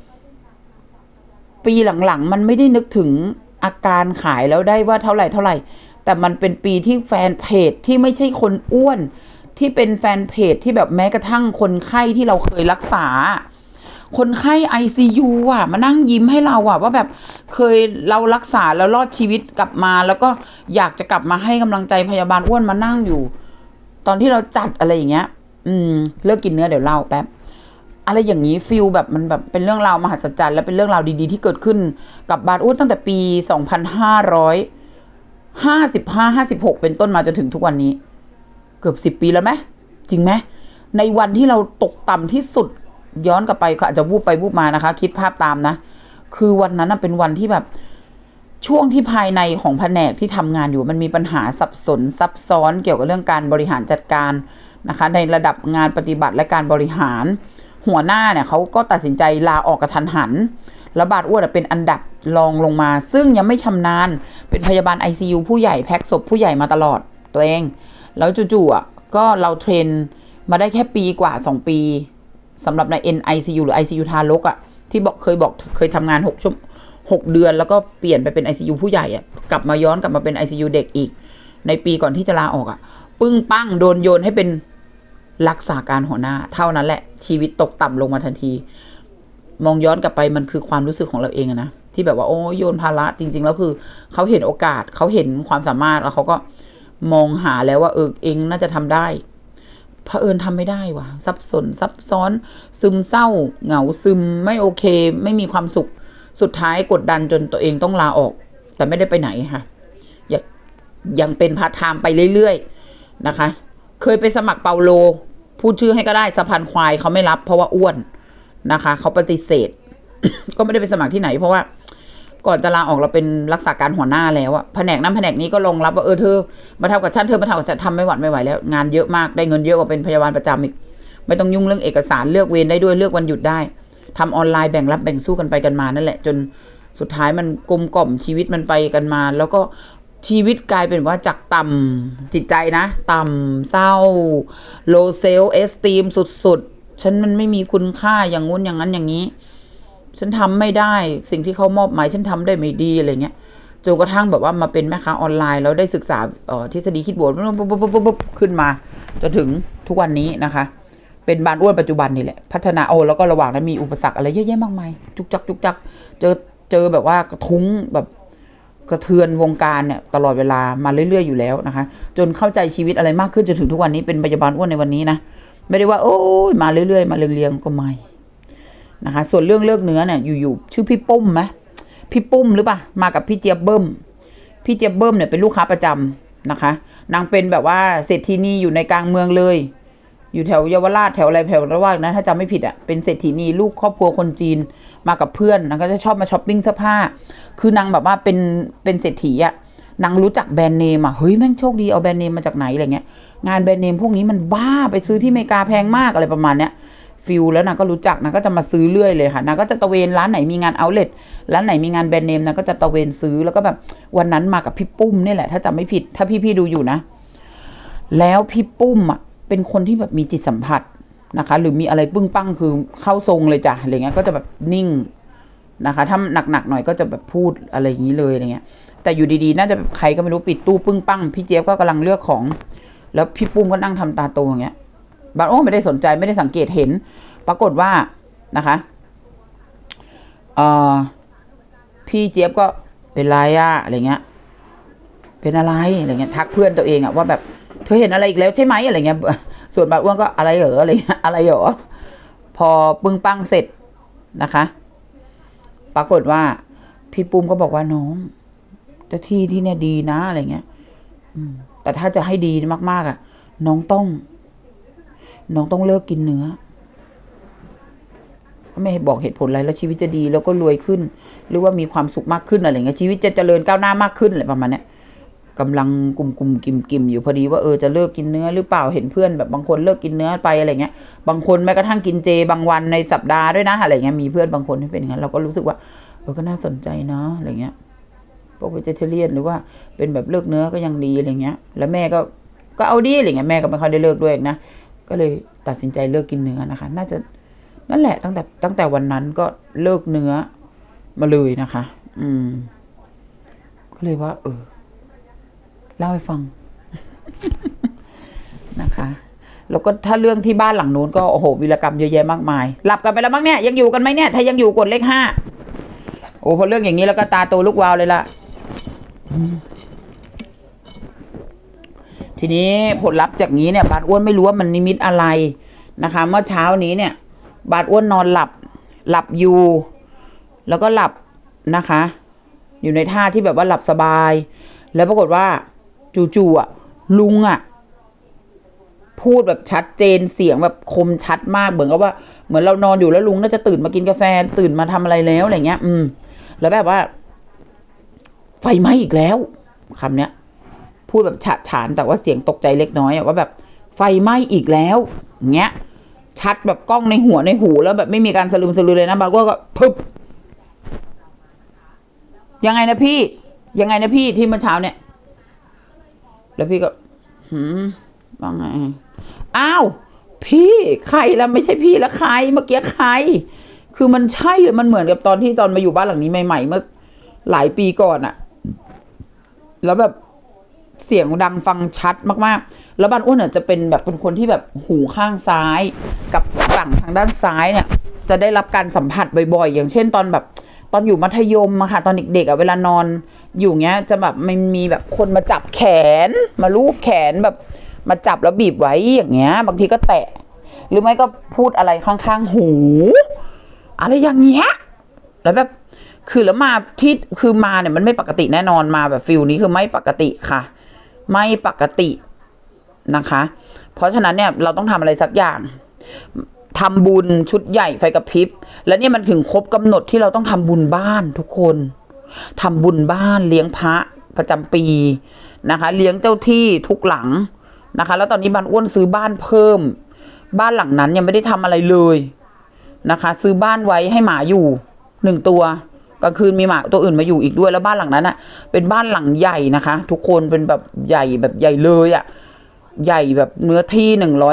ปีหลังๆมันไม่ได้นึกถึงอาการขายแล้วได้ว่าเท่าไหร่แต่มันเป็นปีที่แฟนเพจที่ไม่ใช่คนอ้วนที่เป็นแฟนเพจที่แบบแม้กระทั่งคนไข้ที่เราเคยรักษาคนไข้ ICU มานั่งยิ้มให้เราว่าแบบเคยเรารักษาแล้วรอดชีวิตกลับมาแล้วก็อยากจะกลับมาให้กำลังใจพยาบาลอ้วนมานั่งอยู่ตอนที่เราจัดอะไรอย่างเงี้ยเลิกกินเนื้อเดี๋ยวเล่าแป๊บอะไรอย่างนี้ฟิลแบบมันแบบเป็นเรื่องราวมหัศจรรย์และเป็นเรื่องราวดีๆที่เกิดขึ้นกับบาทอ้วนตั้งแต่ปี2556เป็นต้นมาจนถึงทุกวันนี้เกือบ10 ปีแล้วไหมจริงไหมในวันที่เราตกต่ำที่สุดย้อนกลับไปก็อาจจะวูบไปวูบมานะคะคิดภาพตามนะคือวันนั้นเป็นวันที่แบบช่วงที่ภายในของแผนกที่ทำงานอยู่มันมีปัญหาสับสนซับซ้อนเกี่ยวกับเรื่องการบริหารจัดการนะคะในระดับงานปฏิบัติและการบริหารหัวหน้าเนี่ยเขาก็ตัดสินใจลาออกกระทันหันแล้วบาทอ้วนเป็นอันดับรองลงมาซึ่งยังไม่ชำนาญเป็นพยาบาล ICU ผู้ใหญ่แพ็คศพผู้ใหญ่มาตลอดตัวเองแล้วจู่ๆก็เราเทรนมาได้แค่ปีกว่า2 ปีสำหรับใน NICU หรือ ICU ทารกที่เคยทำงาน6 เดือนแล้วก็เปลี่ยนไปเป็น ICU ผู้ใหญ่กลับมาย้อนกลับมาเป็น ICU เด็กอีกในปีก่อนที่จะลาออกปึ้งปั้งโดนโยนให้เป็นรักษาการหัวหน้าเท่านั้นแหละชีวิตตกต่ำลงมาทันทีมองย้อนกลับไปมันคือความรู้สึกของเราเองนะที่แบบว่าโอ้โยนภาระจริงๆแล้วคือเขาเห็นโอกาสเขาเห็นความสามารถแล้วเขาก็มองหาแล้วว่าเองน่าจะทำได้เผอิญทำไม่ได้ว่ะซับซ้อนซึมเศร้าเหงาซึมไม่โอเคไม่มีความสุขสุดท้ายกดดันจนตัวเองต้องลาออกแต่ไม่ได้ไปไหนค่ะยังเป็นพาร์ทไทม์ไปเรื่อยๆนะคะเคยไปสมัครเปาโลพูดชื่อให้ก็ได้สะพานควายเขาไม่รับเพราะว่าอ้วนนะคะเขาปฏิเสธ ก็ไม่ได้ไปสมัครที่ไหนเพราะว่าก่อนจะลาออกเราเป็นรักษาการหัวหน้าแล้วแผนกนั้นแผนกนี้ก็ลงรับว่าเธอมาทำกับฉันมาทำกับฉันทำไม่ไหวแล้วงานเยอะมากได้เงินเยอะกว่าเป็นพยาบาลประจำอีกไม่ต้องยุ่งเรื่องเอกสารเลือกเวรได้ด้วยเลือกวันหยุดได้ทำออนไลน์แบ่งรับแบ่งสู้กันไปกันมานั่นแหละจนสุดท้ายมันกลมกล่อมชีวิตมันไปกันมาแล้วก็ชีวิตกลายเป็นว่าจากต่ำจิตใจนะต่ำเศร้า low self esteem สุดๆฉันมันไม่มีคุณค่าอย่างงู้นอย่างนั้นอย่างนี้ฉันทำไม่ได้สิ่งที่เขามอบหมายฉันทำได้ไม่ดีอะไรเงี้ยจนกระทั่งแบบว่ามาเป็นแม่ค้าออนไลน์แล้วได้ศึกษาทฤษฎีคิดบวกปุ๊บขึ้นมาจนถึงทุกวันนี้นะคะเป็นบานอ้วนปัจจุบันนี่แหละพัฒนาแล้วก็ระหว่างนั้นมีอุปสรรคอะไรเยอะแยะมากมายจุกจักเจอแบบว่ากระทุ้งแบบกระเทือนวงการเนี่ยตลอดเวลามาเรื่อยๆอยู่แล้วนะคะจนเข้าใจชีวิตอะไรมากขึ้นจนถึงทุกวันนี้เป็นพยาบาลอ้วนในวันนี้นะไม่ได้ว่าโอ้ยมาเรื่อยๆมาเรียงๆก็ไม่นะคะส่วนเรื่องเลิกเนื้อเนี่ยอยู่ชื่อพี่ปุ้มไหมพี่ปุ้มหรือเปล่ามากับพี่เจี๊ยบเบิ้มพี่เจี๊ยบเบิ้มเนี่ยเป็นลูกค้าประจำนะคะนางเป็นแบบว่าเศรษฐีนีอยู่ในกลางเมืองเลยอยู่แถวเยาวราชแถวอะไรแถวระหว่างนั้นถ้าจำไม่ผิดเป็นเศรษฐีนีลูกครอบครัวคนจีนมากับเพื่อนนางก็จะชอบมาช้อปปิ้งเสื้อผ้าคือนางแบบว่าเป็นเศรษฐีนางรู้จักแบรนด์เนมเฮ้ยแม่งโชคดีเอาแบรนด์เนมมาจากไหนอะไรเงี้ยงานแบรนด์เนมพวกนี้มันบ้าไปซื้อที่อเมริกาแพงมากอะไรประมาณเนี้ยฟิลแล้วนางก็รู้จักนางก็จะมาซื้อเรื่อยเลยค่ะนางก็จะตะเวนร้านไหนมีงานเอาท์เลทร้านไหนมีงานแบรนด์เนมนางก็จะตะเวนซื้อแล้วก็แบบวันนั้นมากับพี่ปุ้มนี่แหละถ้าจำไม่ผิดถ้าพี่ดูอยู่นะแล้วพี่ปุ้มเป็นคนที่แบบมีจิตสัมผัสนะคะหรือมีอะไรปึ้งปั้งคือเข้าทรงเลยจ้ะอะไรเงี้ยก็จะแบบนิ่งนะคะถ้าหนักๆหน่อยก็จะแบบพูดอะไรอย่างนี้เลยอะไรเงี้ยแต่อยู่ดีๆน่าจะใครก็ไม่รู้ปิดตู้ปึ้งปั้งพี่เจี๊ยบก็กำลังเลือกของแล้วพี่ปุ้มก็นั่งทำตาโตอย่างเงี้ยบางไม่ได้สนใจไม่ได้สังเกตเห็นปรากฏว่านะคะพี่เจี๊ยบก็เป็นไรอะไรเงี้ยเป็นอะไรอะไรเงี้ยทักเพื่อนตัวเองว่าแบบเธอเห็นอะไรอีกแล้วใช่ไหมอะไรเงี้ยส่วนบางอ้วนก็อะไรเหรออะไรเหรอพอปึ้งปั้งเสร็จนะคะปรากฏว่าพี่ปุ้มก็บอกว่าน้องแต่ที่เนี่ยดีนะอะไรเงี้ยแต่ถ้าจะให้ดีมากๆน้องต้องเลิกกินเนื้อไม่ให้บอกเหตุผลอะไรแล้วชีวิตจะดีแล้วก็รวยขึ้นหรือว่ามีความสุขมากขึ้นอะไรเงี้ยชีวิตจะเจริญก้าวหน้ามากขึ้นอะไรประมาณเนี้ยกำลังกลุ่มกิมอยู่พอดีว่าจะเลิกกินเนื้อหรือเปล่าเห็นเพื่อนแบบบางคนเลิกกินเนื้อไปอะไรเงี้ยบางคนแม้กระทั่งกินเจบางวันในสัปดาห์ด้วยนะอะไรเงี้ยมีเพื่อนบางคนที่เป็นอย่างนั้นเราก็รู้สึกว่าก็น่าสนใจเนาะอะไรเงี้ยพวกเวจิเทเรียนหรือว่าเป็นแบบเลิกเนื้อก็ยังดีอะไรเงี้ยแล้วแม่ก็เอาดีอะไรเงี้ยแม่ก็ไม่ค่อยได้เลิกด้วยนะก็เลยตัดสินใจเลิกกินเนื้อนะคะน่าจะนั่นแหละตั้งแต่วันนั้นก็เลิกเนื้อมาเลยนะคะก็เลยว่าเล่าให้ฟัง นะคะแล้วก็ถ้าเรื่องที่บ้านหลังนู้นก็โอ้โหวีรกรรมเยอะแยะมากมายหลับกันไปแล้วมั้งเนี่ยยังอยู่กันไหมเนี่ยถ้ายังอยู่กดเลข5พอเรื่องอย่างนี้แล้วก็ตาโตลูกวาวเลยล่ะทีนี้ผลลัพธ์จากนี้เนี่ยบาดอ้วนไม่รู้ว่ามันนิมิตอะไรนะคะเมื่อเช้านี้เนี่ยบาดอ้วนนอนหลับอยู่แล้วก็หลับนะคะ อยู่ในท่าที่แบบว่าหลับสบายแล้วปรากฏว่าจู่ๆอ่ะลุงอ่ะพูดแบบชัดเจนเสียงแบบคมชัดมากเหมือนกับว่าเหมือนเรานอนอยู่แล้วลุงน่าจะตื่นมากินกาแฟตื่นมาทำอะไรแล้วอะไรเงี้ยแล้วแบบว่าไฟไหม้อีกแล้วคำเนี้ยพูดแบบฉะฉานแต่ว่าเสียงตกใจเล็กน้อยว่าแบบไฟไหม้อีกแล้วเงี้ยชัดแบบกล้องในหัวในหูแล้วแบบไม่มีการสลืมเลยนะบางก็พึบยังไงนะพี่ที่เมื่อเช้าเนี่ยแล้วพี่ก็ว่าไงอ้าวพี่ใครแล้วไม่ใช่พี่แล้วใครเมื่อกี้ใครคือมันใช่เลยมันเหมือนกับตอนมาอยู่บ้านหลังนี้ใหม่ๆเมื่อหลายปีก่อนอะแล้วแบบเสียงดังฟังชัดมากๆแล้วบ้านอ้วนจะเป็นแบบเป็นคนที่แบบหูข้างซ้ายกับฝั่งทางด้านซ้ายเนี่ยจะได้รับการสัมผัสบ่อยๆอย่างเช่นตอนอยู่มัธยมอะค่ะตอนเด็กๆอะเวลานอนอยู่เงี้ยจะแบบมันมีแบบคนมาจับแขนมาลูบแขนแบบมาจับแล้วบีบไว้อย่างเงี้ยบางทีก็แตะหรือไม่ก็พูดอะไรข้างๆหูอะไรอย่างเงี้ยแล้วแบบคือแล้วมาที่คือมาเนี่ยมันไม่ปกติแน่นอนมาแบบฟิลนี้คือไม่ปกติค่ะไม่ปกตินะคะเพราะฉะนั้นเนี่ยเราต้องทำอะไรสักอย่างทำบุญชุดใหญ่ไฟกระพริบแล้วเนี่ยมันถึงครบกำหนดที่เราต้องทำบุญบ้านทุกคนทำบุญบ้านเลี้ยงพระประจำปีนะคะเลี้ยงเจ้าที่ทุกหลังนะคะแล้วตอนนี้บ้านอ้วนซื้อบ้านเพิ่มบ้านหลังนั้นยังไม่ได้ทำอะไรเลยนะคะซื้อบ้านไว้ให้หมาอยู่1 ตัวกลางคืนมีหมาตัวอื่นมาอยู่อีกด้วยแล้วบ้านหลังนั้นเป็นบ้านหลังใหญ่นะคะทุกคนเป็นแบบใหญ่แบบใหญ่เลยใหญ่แบบเนื้อที่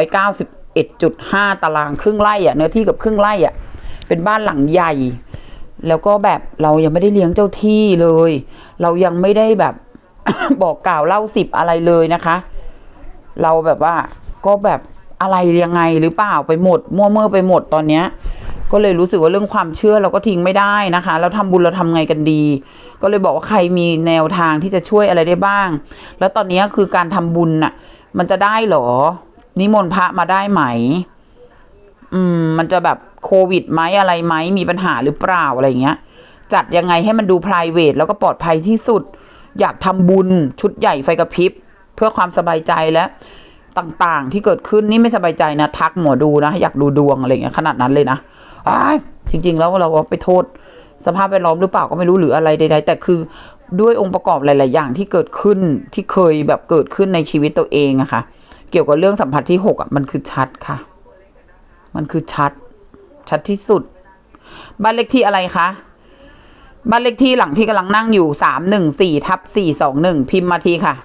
191.5 ตารางครึ่งไร่เนื้อที่กับครึ่งไร่เป็นบ้านหลังใหญ่แล้วก็แบบเรายังไม่ได้เลี้ยงเจ้าที่เลยเรายังไม่ได้แบบ บอกกล่าวเล่า10อะไรเลยนะคะเราแบบว่าก็แบบอะไรยังไงหรือเปล่าไปหมดมั่วเมื่อไปหมดตอนเนี้ยก็เลยรู้สึกว่าเรื่องความเชื่อเราก็ทิ้งไม่ได้นะคะแล้วทำบุญเราทำไงกันดีก็เลยบอกว่าใครมีแนวทางที่จะช่วยอะไรได้บ้างแล้วตอนนี้คือการทำบุญมันจะได้หรอนิมนต์พระมาได้ไหมมันจะแบบโควิดไหมอะไรไหมมีปัญหาหรือเปล่าอะไรเงี้ยจัดยังไงให้มันดู private แล้วก็ปลอดภัยที่สุดอยากทำบุญชุดใหญ่ไฟกระพริบเพื่อความสบายใจและต่างๆที่เกิดขึ้นนี่ไม่สบายใจนะทักหมอดูนะอยากดูดวงอะไรเงี้ยขนาดนั้นเลยนะจริงๆแล้วเราไปโทษสภาพแวดล้อมหรือเปล่าก็ไม่รู้หรืออะไรใดๆแต่คือด้วยองค์ประกอบหลายๆอย่างที่เกิดขึ้นที่เคยแบบเกิดขึ้นในชีวิตตัวเองอะค่ะเกี่ยวกับเรื่องสัมผัสที่6มันคือชัดค่ะมันคือชัดที่สุดบ้านเลขที่อะไรคะบ้านเลขที่หลังที่กำลังนั่งอยู่314/421พิมพ์มาทีค่ะ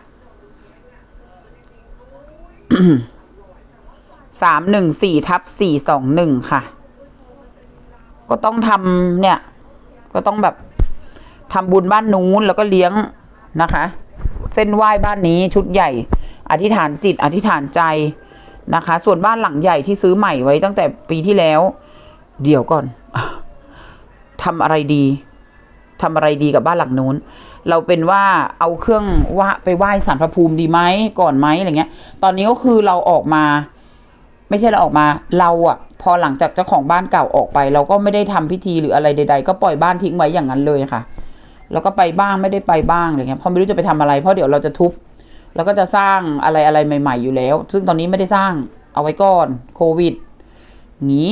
314/421ค่ะก็ต้องทำเนี่ยก็ต้องแบบทำบุญบ้านนู้นแล้วก็เลี้ยงนะคะเส้นไหว้บ้านนี้ชุดใหญ่อธิษฐานจิตอธิษฐานใจนะคะส่วนบ้านหลังใหญ่ที่ซื้อใหม่ไว้ตั้งแต่ปีที่แล้วเดี๋ยวก่อนทำอะไรดีกับบ้านหลังนู้นเราเป็นว่าเอาเครื่องไปไหว้ศาลพระภูมิดีไหมก่อนไหมอะไรเงี้ยตอนนี้ก็คือเราออกมาไม่ใช่เราออกมาเราพอหลังจากเจ้าของบ้านเก่าออกไปเราก็ไม่ได้ทำพิธีหรืออะไรใดๆก็ปล่อยบ้านทิ้งไว้อย่างนั้นเลยค่ะแล้วก็ไปบ้างไม่ได้ไปบ้างอะไรเงี้ยเพราะไม่รู้จะไปทำอะไรเพราะเดี๋ยวเราจะทุบแล้วก็จะสร้างอะไรใหม่ๆอยู่แล้วซึ่งตอนนี้ไม่ได้สร้างเอาไว้ก่อนโควิดงี้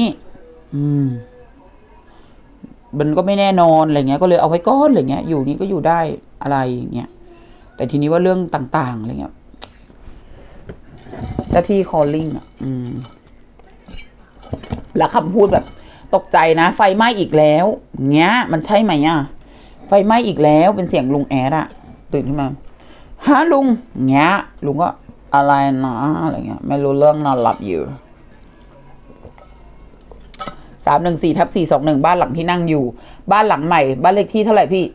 มันก็ไม่แน่นอนอะไรเงี้ยก็เลยเอาไว้ก้อนอะไรเงี้ยอยู่นี้ก็อยู่ได้อะไรอย่างเงี้ยแต่ทีนี้ว่าเรื่องต่างๆอะไรเงี้ยเจ้าที่ calling แล้วคำพูดแบบตกใจนะไฟไหม้อีกแล้วเงี้ยมันใช่ไหมไฟไหม้อีกแล้วเป็นเสียงลุงแอดตื่นขึ้นมาฮะลุงเงี้ยลุงก็อะไรนะอะไรเงี้ยไม่รู้เรื่องนอนหลับอยู่314/421บ้านหลังที่นั่งอยู่บ้านหลังใหม่บ้านเลขที่เท่าไหร่พี่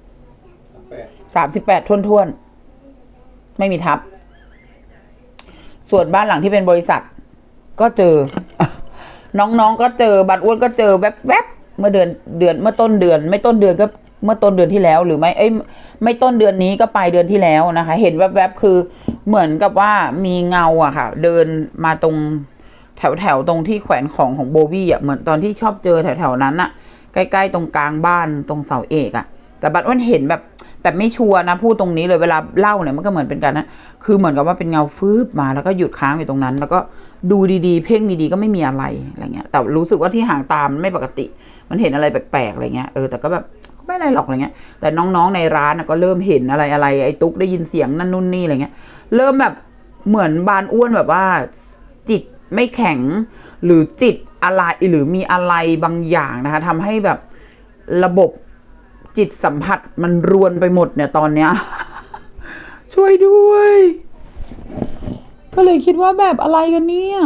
38ท้วนๆไม่มีทับส่วนบ้านหลังที่เป็นบริษัทก็เจอน้องๆก็เจอบ้านอ้วนก็เจอแวบๆเมื่อเมื่อต้นเดือนไม่ต้นเดือนก็เมื่อต้นเดือนที่แล้วหรือไม่ต้นเดือนนี้ก็ปลายเดือนที่แล้วนะคะเห็นแวบๆคือเหมือนกับว่ามีเงาค่ะเดินมาตรงแถวตรงที่แขวนของโบวี่อ่ะเหมือนตอนที่ชอบเจอแถวนั้นอ่ะใกล้ๆตรงกลางบ้านตรงเสาเอกอ่ะแต่บัดอ้วนเห็นแบบแต่ไม่ชัวร์นะพูดตรงนี้เลยเวลาเล่าเนี่ยมันก็เหมือนเป็นการนะคือเหมือนกับว่าเป็นเงาฟืบมาแล้วก็หยุดค้างอยู่ตรงนั้น แล้วก็ดูดีๆเพ่งดีๆก็ไม่มีอะไรเงี้ยแต่รู้สึกว่าที่หางตามันไม่ปกติมันเห็นอะไรแปลกๆอะไรเงี้ยแต่ก็แบบไม่อะไรหรอกอะไรเงี้ยแต่น้องๆในร้านก็เริ่มเห็นอะไรไอ้ตุ๊กได้ยินเสียงนั่นนู่นนี่อะไรเงี้ยเริ่มแบบเหมือนบานอ้วนแบบว่าจิตไม่แข็งหรือจิตอะไรหรือมีอะไรบางอย่างนะคะทำให้แบบระบบจิตสัมผัสมันรวนไปหมดเนี่ยตอนเนี้ย ช่วยด้วยก็เลยคิดว่าแบบอะไรกันเนี่ย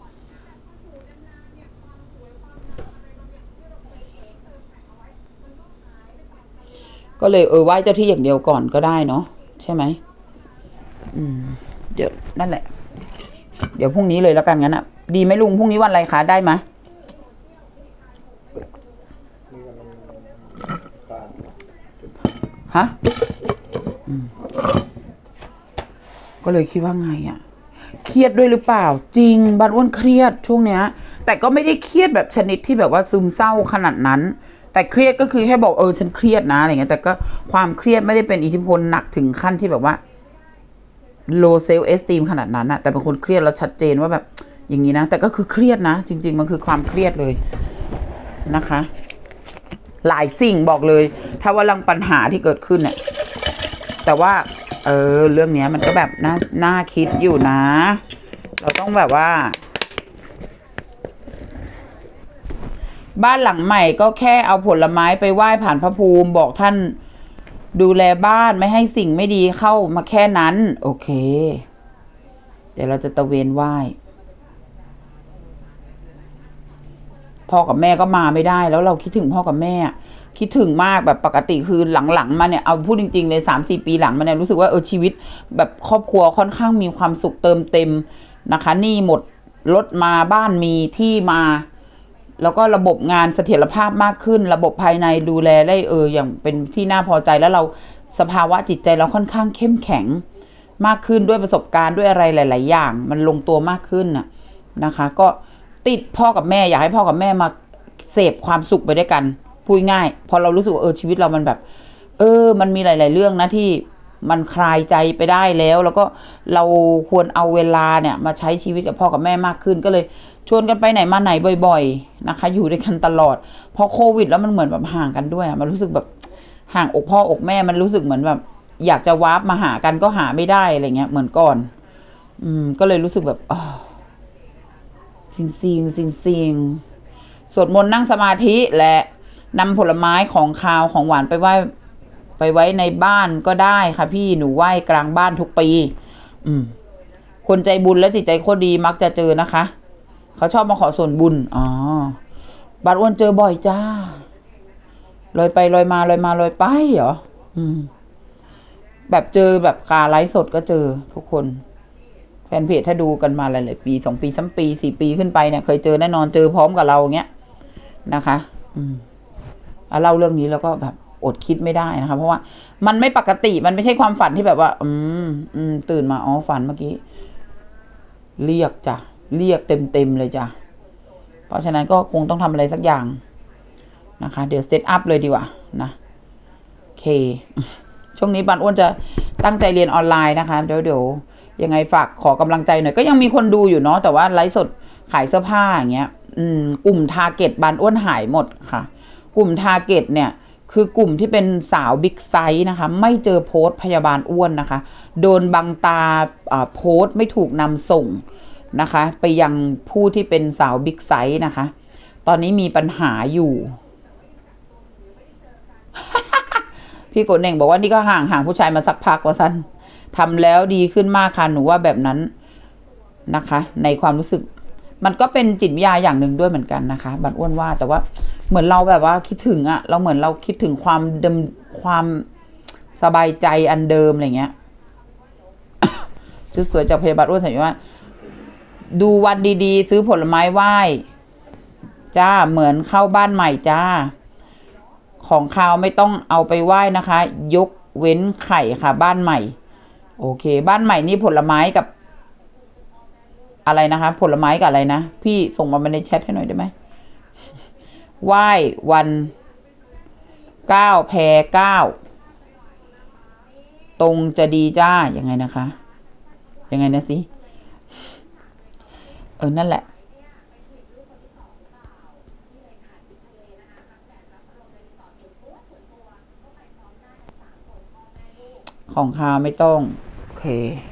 ก็เลยไหว้เจ้าที่อย่างเดียวก่อนก็ได้เนาะใช่ไหมเดี๋ยวนั่นแหละเดี๋ยวพรุ่งนี้เลยแล้วกันงั้นอ่ะดีไหมลุงพรุ่งนี้วันอะไรคะได้ไหมฮะก็เลยคิดว่าไงอ่ะเครียดด้วยหรือเปล่าจริงบ้านอ้วนเครียดช่วงเนี้ยแต่ก็ไม่ได้เครียดแบบชนิดที่แบบว่าซึมเศร้าขนาดนั้นแต่เครียดก็คือแค่บอกฉันเครียดนะอะไรเงี้ยแต่ก็ความเครียดไม่ได้เป็นอิทธิพลหนักถึงขั้นที่แบบว่า low self esteem ขนาดนั้นอะแต่เป็นคนเครียดแล้วชัดเจนว่าแบบอย่างนี้นะแต่ก็คือเครียดนะจริงๆมันคือความเครียดเลยนะคะหลายสิ่งบอกเลยถ้าว่าลังปัญหาที่เกิดขึ้นเนี่ยแต่ว่าเรื่องนี้มันก็แบบน่าคิดอยู่นะเราต้องแบบว่าบ้านหลังใหม่ก็แค่เอาผลไม้ไปไหว้ผ่านพระภูมิบอกท่านดูแลบ้านไม่ให้สิ่งไม่ดีเข้ามาแค่นั้นโอเคเดี๋ยวเราจะตะเวนไหว้พ่อกับแม่ก็มาไม่ได้แล้วเราคิดถึงพ่อกับแม่คิดถึงมากแบบปกติคือหลังๆมาเนี่ยเอาพูดจริงๆเลย3-4 ปีหลังมาเนี่ยรู้สึกว่าชีวิตแบบครอบครัวค่อนข้างมีความสุขเติมเต็มนะคะหนี้หมดรถมาบ้านมีที่มาแล้วก็ระบบงานเสถียรภาพมากขึ้นระบบภายในดูแลได้อย่างเป็นที่น่าพอใจแล้วเราสภาวะจิตใจเราค่อนข้างเข้มแข็งมากขึ้นด้วยประสบการณ์ด้วยอะไรหลายๆอย่างมันลงตัวมากขึ้นนะคะก็ติดพ่อกับแม่อยากให้พ่อกับแม่มาเสพความสุขไปด้วยกันพูดง่ายพอเรารู้สึกว่าชีวิตเรามันแบบมันมีหลายๆเรื่องนะที่มันคลายใจไปได้แล้วก็เราควรเอาเวลาเนี่ยมาใช้ชีวิตกับพ่อกับแม่มากขึ้นก็เลยชวนกันไปไหนมาไหนบ่อยๆนะคะอยู่ด้วยกันตลอดพอโควิดแล้วมันเหมือนแบบห่างกันด้วยมันรู้สึกแบบห่างอกพ่ออกแม่มันรู้สึกเหมือนแบบอยากจะวาร์ปมาหากันก็หาไม่ได้อะไรเงี้ยเหมือนก่อนก็เลยรู้สึกแบบซิงสวดมนต์นั่งสมาธิและนำผลไม้ของคาวของหวานไปไว้ในบ้านก็ได้ค่ะพี่หนูไหว้กลางบ้านทุกปีคนใจบุญและจิตใจโคตรดีมักจะเจอนะคะเขาชอบมาขอส่วนบุญบัดอ้วนเจอบ่อยจ้าลอยไปลอยมาลอยมาลอยไปเหรอแบบเจอแบบคาไลฟ์สดก็เจอทุกคนแฟนเพจถ้าดูกันมาหลายๆปี2 ปี3 ปี4 ปีขึ้นไปเนี่ยเคยเจอแน่นอนเจอพร้อมกับเราเงี้ยนะคะเล่าเรื่องนี้แล้วก็แบบอดคิดไม่ได้นะคะเพราะว่ามันไม่ปกติมันไม่ใช่ความฝันที่แบบว่าตื่นมาฝันเมื่อกี้เรียกจ้ะเรียกเต็มเลยจ้ะเพราะฉะนั้นก็คงต้องทำอะไรสักอย่างนะคะเดี๋ยวเซตอัพเลยดีกว่านะโอเคช่วงนี้ปันอ้วนจะตั้งใจเรียนออนไลน์นะคะเดี๋ยวยังไงฝากขอกำลังใจหน่อยก็ยังมีคนดูอยู่เนาะแต่ว่าไลฟ์สดขายเสื้อผ้าอย่างเงี้ยกลุ่มทาร์เก็ตบันอ้วนหายหมดค่ะกลุ่มทาร์เก็ตเนี่ยคือกลุ่มที่เป็นสาวบิ๊กไซส์นะคะไม่เจอโพสต์พยาบาลอ้วนนะคะโดนบังตาโพสต์ไม่ถูกนำส่งนะคะไปยังผู้ที่เป็นสาวบิ๊กไซส์นะคะตอนนี้มีปัญหาอยู่ พี่โกเน่งบอกว่านี่ก็ห่างผู้ชายมาสักพักว่าสั้นทำแล้วดีขึ้นมากค่ะหนูว่าแบบนั้นนะคะในความรู้สึกมันก็เป็นจิตวิทยาอย่างหนึ่งด้วยเหมือนกันนะคะบันอ้วนว่าแต่ว่าเหมือนเราแบบว่าคิดถึงเราเหมือนเราคิดถึงความเดิมความสบายใจอันเดิมอะไรเงี้ย ชุดสวยจากพยาบาลอ้วนใส่ว่าดูวันดีๆซื้อผลไม้ไหว้จ้าเหมือนเข้าบ้านใหม่จ้าของคาวไม่ต้องเอาไปไหว้นะคะยกเว้นไข่ค่ะบ้านใหม่โอเคบ้านใหม่นี่ผลไม้กับอะไรนะคะ ผลไม้กับอะไรนะพี่ส่งมาในแชทให้หน่อยได้ไหมไหว้วัน9แพ9ตรงจะดีจ้ายังไงนะคะยังไงนะสินั่นแหละของคาไม่ต้องโอเค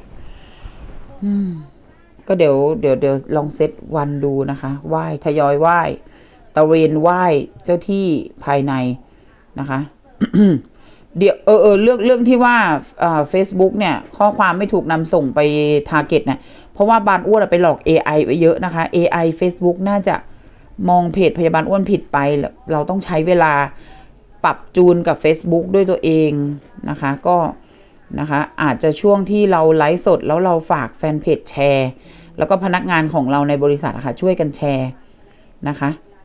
ก็เดี๋ยวลองเซตวันดูนะคะไหว้ทยอยไหว้ตะเวนไหว้เจ้าที่ภายในนะคะ เดี๋ยวเรื่องที่ว่าFacebook เนี่ยข้อความไม่ถูกนำส่งไป Target เนี่ยเพราะว่าบานอ้วนไปหลอก AI ไปเยอะนะคะ AI Facebook น่าจะมองเพจพยาบาลอ้วนผิดไปเราต้องใช้เวลาปรับจูนกับ Facebook ด้วยตัวเองนะคะก็นะคะอาจจะช่วงที่เราไลฟ์สดแล้วเราฝากแฟนเพจแชร์แล้วก็พนักงานของเราในบริษัทค่ะช่วยกันแชร์นะคะ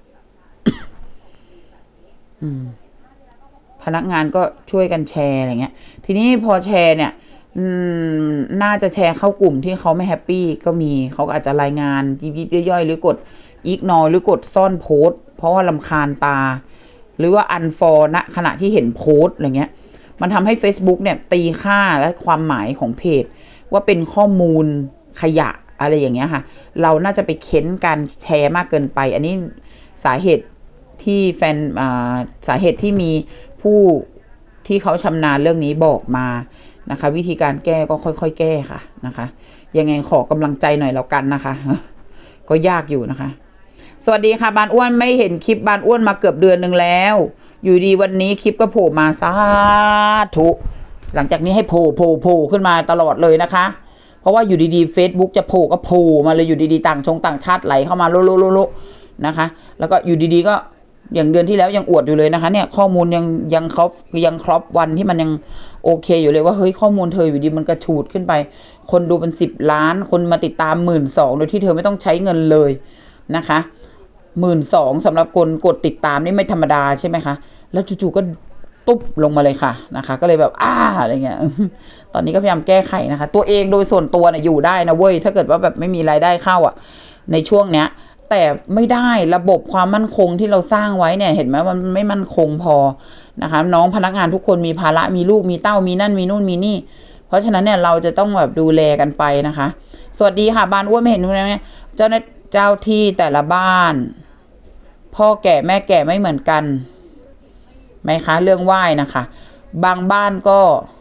พนักงานก็ช่วยกันแชร์อะไรเงี้ยทีนี้พอแชร์เนี่ยน่าจะแชร์เข้ากลุ่มที่เขาไม่แฮปปี้ก็มีเขาก็อาจจะรายงานยิบย่อยๆหรือกดอิกนอร์หรือกดซ่อนโพสต์เพราะว่ารำคาญตาหรือว่าอันฟอร์ณขณะที่เห็นโพสต์อะไรเงี้ยมันทำให้ Facebook เนี่ยตีค่าและความหมายของเพจว่าเป็นข้อมูลขยะอะไรอย่างเงี้ยค่ะเราน่าจะไปเค้นการแชร์มากเกินไปอันนี้สาเหตุที่สาเหตุที่มีผู้ที่เขาชำนาญเรื่องนี้บอกมานะคะวิธีการแก้ก็ค่อยๆแก้ค่ะนะคะยังไงขอกำลังใจหน่อยแล้วกันนะคะก็ยากอยู่นะคะสวัสดีค่ะบานอ้วนไม่เห็นคลิปบานอ้วนมาเกือบเดือนนึงแล้วอยู่ดีวันนี้คลิปก็โผล่มาสาธุหลังจากนี้ให้โผล่ขึ้นมาตลอดเลยนะคะเพราะว่าอยู่ดีๆ Facebook จะโผล่ก็โผล่มาเลยอยู่ดีๆต่างชาติไหลเข้ามาโลนะคะแล้วก็อยู่ดีๆก็อย่างเดือนที่แล้วยังอวดอยู่เลยนะคะเนี่ยข้อมูลยังครบวันที่มันยังโอเคอยู่เลยว่าเฮ้ยข้อมูลเธออยู่ดีมันกระฉูดขึ้นไปคนดูเป็น10 ล้านคนมาติดตาม 12,000 โดยที่เธอไม่ต้องใช้เงินเลยนะคะ12,000สำหรับคนกดติดตามนี่ไม่ธรรมดาใช่ไหมคะแล้วจู่ๆก็ตุ๊บลงมาเลยค่ะนะคะก็เลยแบบอะไรเงี้ยตอนนี้ก็พยายามแก้ไขนะคะตัวเองโดยส่วนตัวเนี่ยอยู่ได้นะเว้ยถ้าเกิดว่าแบบไม่มีรายได้เข้าในช่วงเนี้ยแต่ไม่ได้ระบบความมั่นคงที่เราสร้างไว้เนี่ยเห็นไหมมันไม่มั่นคงพอนะคะน้องพนักงานทุกคนมีภาระมีลูกมีเต้ามีนั่นมีนู่นมีนี่เพราะฉะนั้นเนี่ยเราจะต้องแบบดูแลกันไปนะคะสวัสดีค่ะบ้านอ้วนไม่เห็นตรงนี้เจ้าที่แต่ละบ้านพ่อแก่แม่แก่ไม่เหมือนกันไหมคะเรื่องไหว้นะคะบางบ้านก็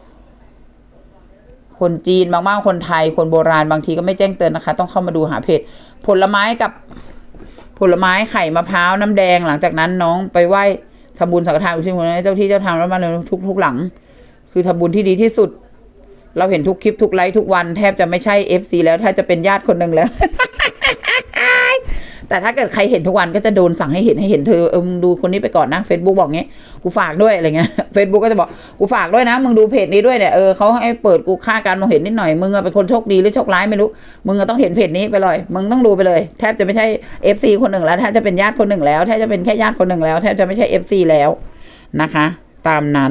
คนจีนบางบ้านคนไทยคนโบราณบางทีก็ไม่แจ้งเตือนนะคะต้องเข้ามาดูหาเพจผลไม้ไข่มะพร้าวน้ำแดงหลังจากนั้นน้องไปไหว้ทำบุญสังฆทานอุทิศบุญให้เจ้าที่เจ้าทางแล้วมาเลยทุกหลังคือทำบุญที่ดีที่สุดเราเห็นทุกคลิปทุกไลฟ์ทุกวันแทบจะไม่ใช่ FC แล้วแทบจะเป็นญาติคนหนึ่งแล้ว แต่ถ้าเกิดใครเห็นทุกวันก็จะโดนสั่งให้เห็นเธอมึงดูคนนี้ไปก่อนนะ Facebook บอกงี้กูฝากด้วยอะไรเงี้ย Facebook ก็จะบอกกูฝากด้วยนะมึงดูเพจนี้ด้วยเนี่ยเขาให้เปิดกูค่าการมองเห็นนิดหน่อยมึงเป็นคนโชคดีหรือโชคร้ายไม่รู้มึงต้องเห็นเพจนี้ไปเลยมึงต้องดูไปเลยแทบจะไม่ใช่ FC คนหนึ่งแล้วแทบจะเป็นญาติคนหนึ่งแล้วแทบจะเป็นแค่ญาติคนหนึ่งแล้วแทบจะไม่ใช่ FC แล้วนะคะตามนั้น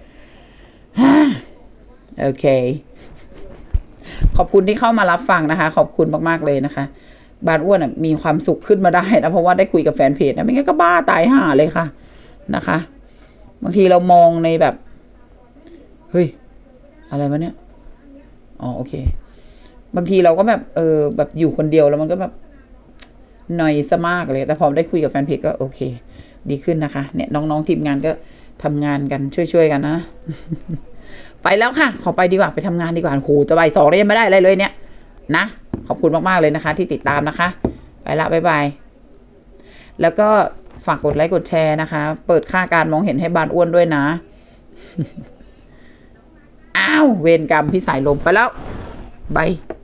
โอเคขอบคุณที่เข้ามารับฟังนะคะขอบคุณมากๆเลยนะคะบ้านอ้วนมีความสุขขึ้นมาได้นะเพราะว่าได้คุยกับแฟนเพจนะไม่งั้นก็บ้าตายห่าเลยค่ะนะคะบางทีเรามองในแบบเฮ้ยอะไรวะเนี่ยอ๋อโอเคบางทีเราก็แบบแบบอยู่คนเดียวแล้วมันก็แบบหน่อยซะมากเลยแต่พอได้คุยกับแฟนเพจก็โอเคดีขึ้นนะคะเนี่ยน้องๆทีมงานก็ทำงานกันช่วยๆกันนะ ไปแล้วค่ะขอไปดีกว่าไปทำงานดีกว่าโหจะบ่าย 2แล้วยังไม่ได้อะไรเลยเนี่ยนะขอบคุณมากๆเลยนะคะที่ติดตามนะคะไปละบ๊ายบายแล้วก็ฝากกดไลค์กดแชร์นะคะเปิดค่าการมองเห็นให้บานอ้วนด้วยนะ อ้าวเวรกรรมพี่สายลมไปแล้วบาย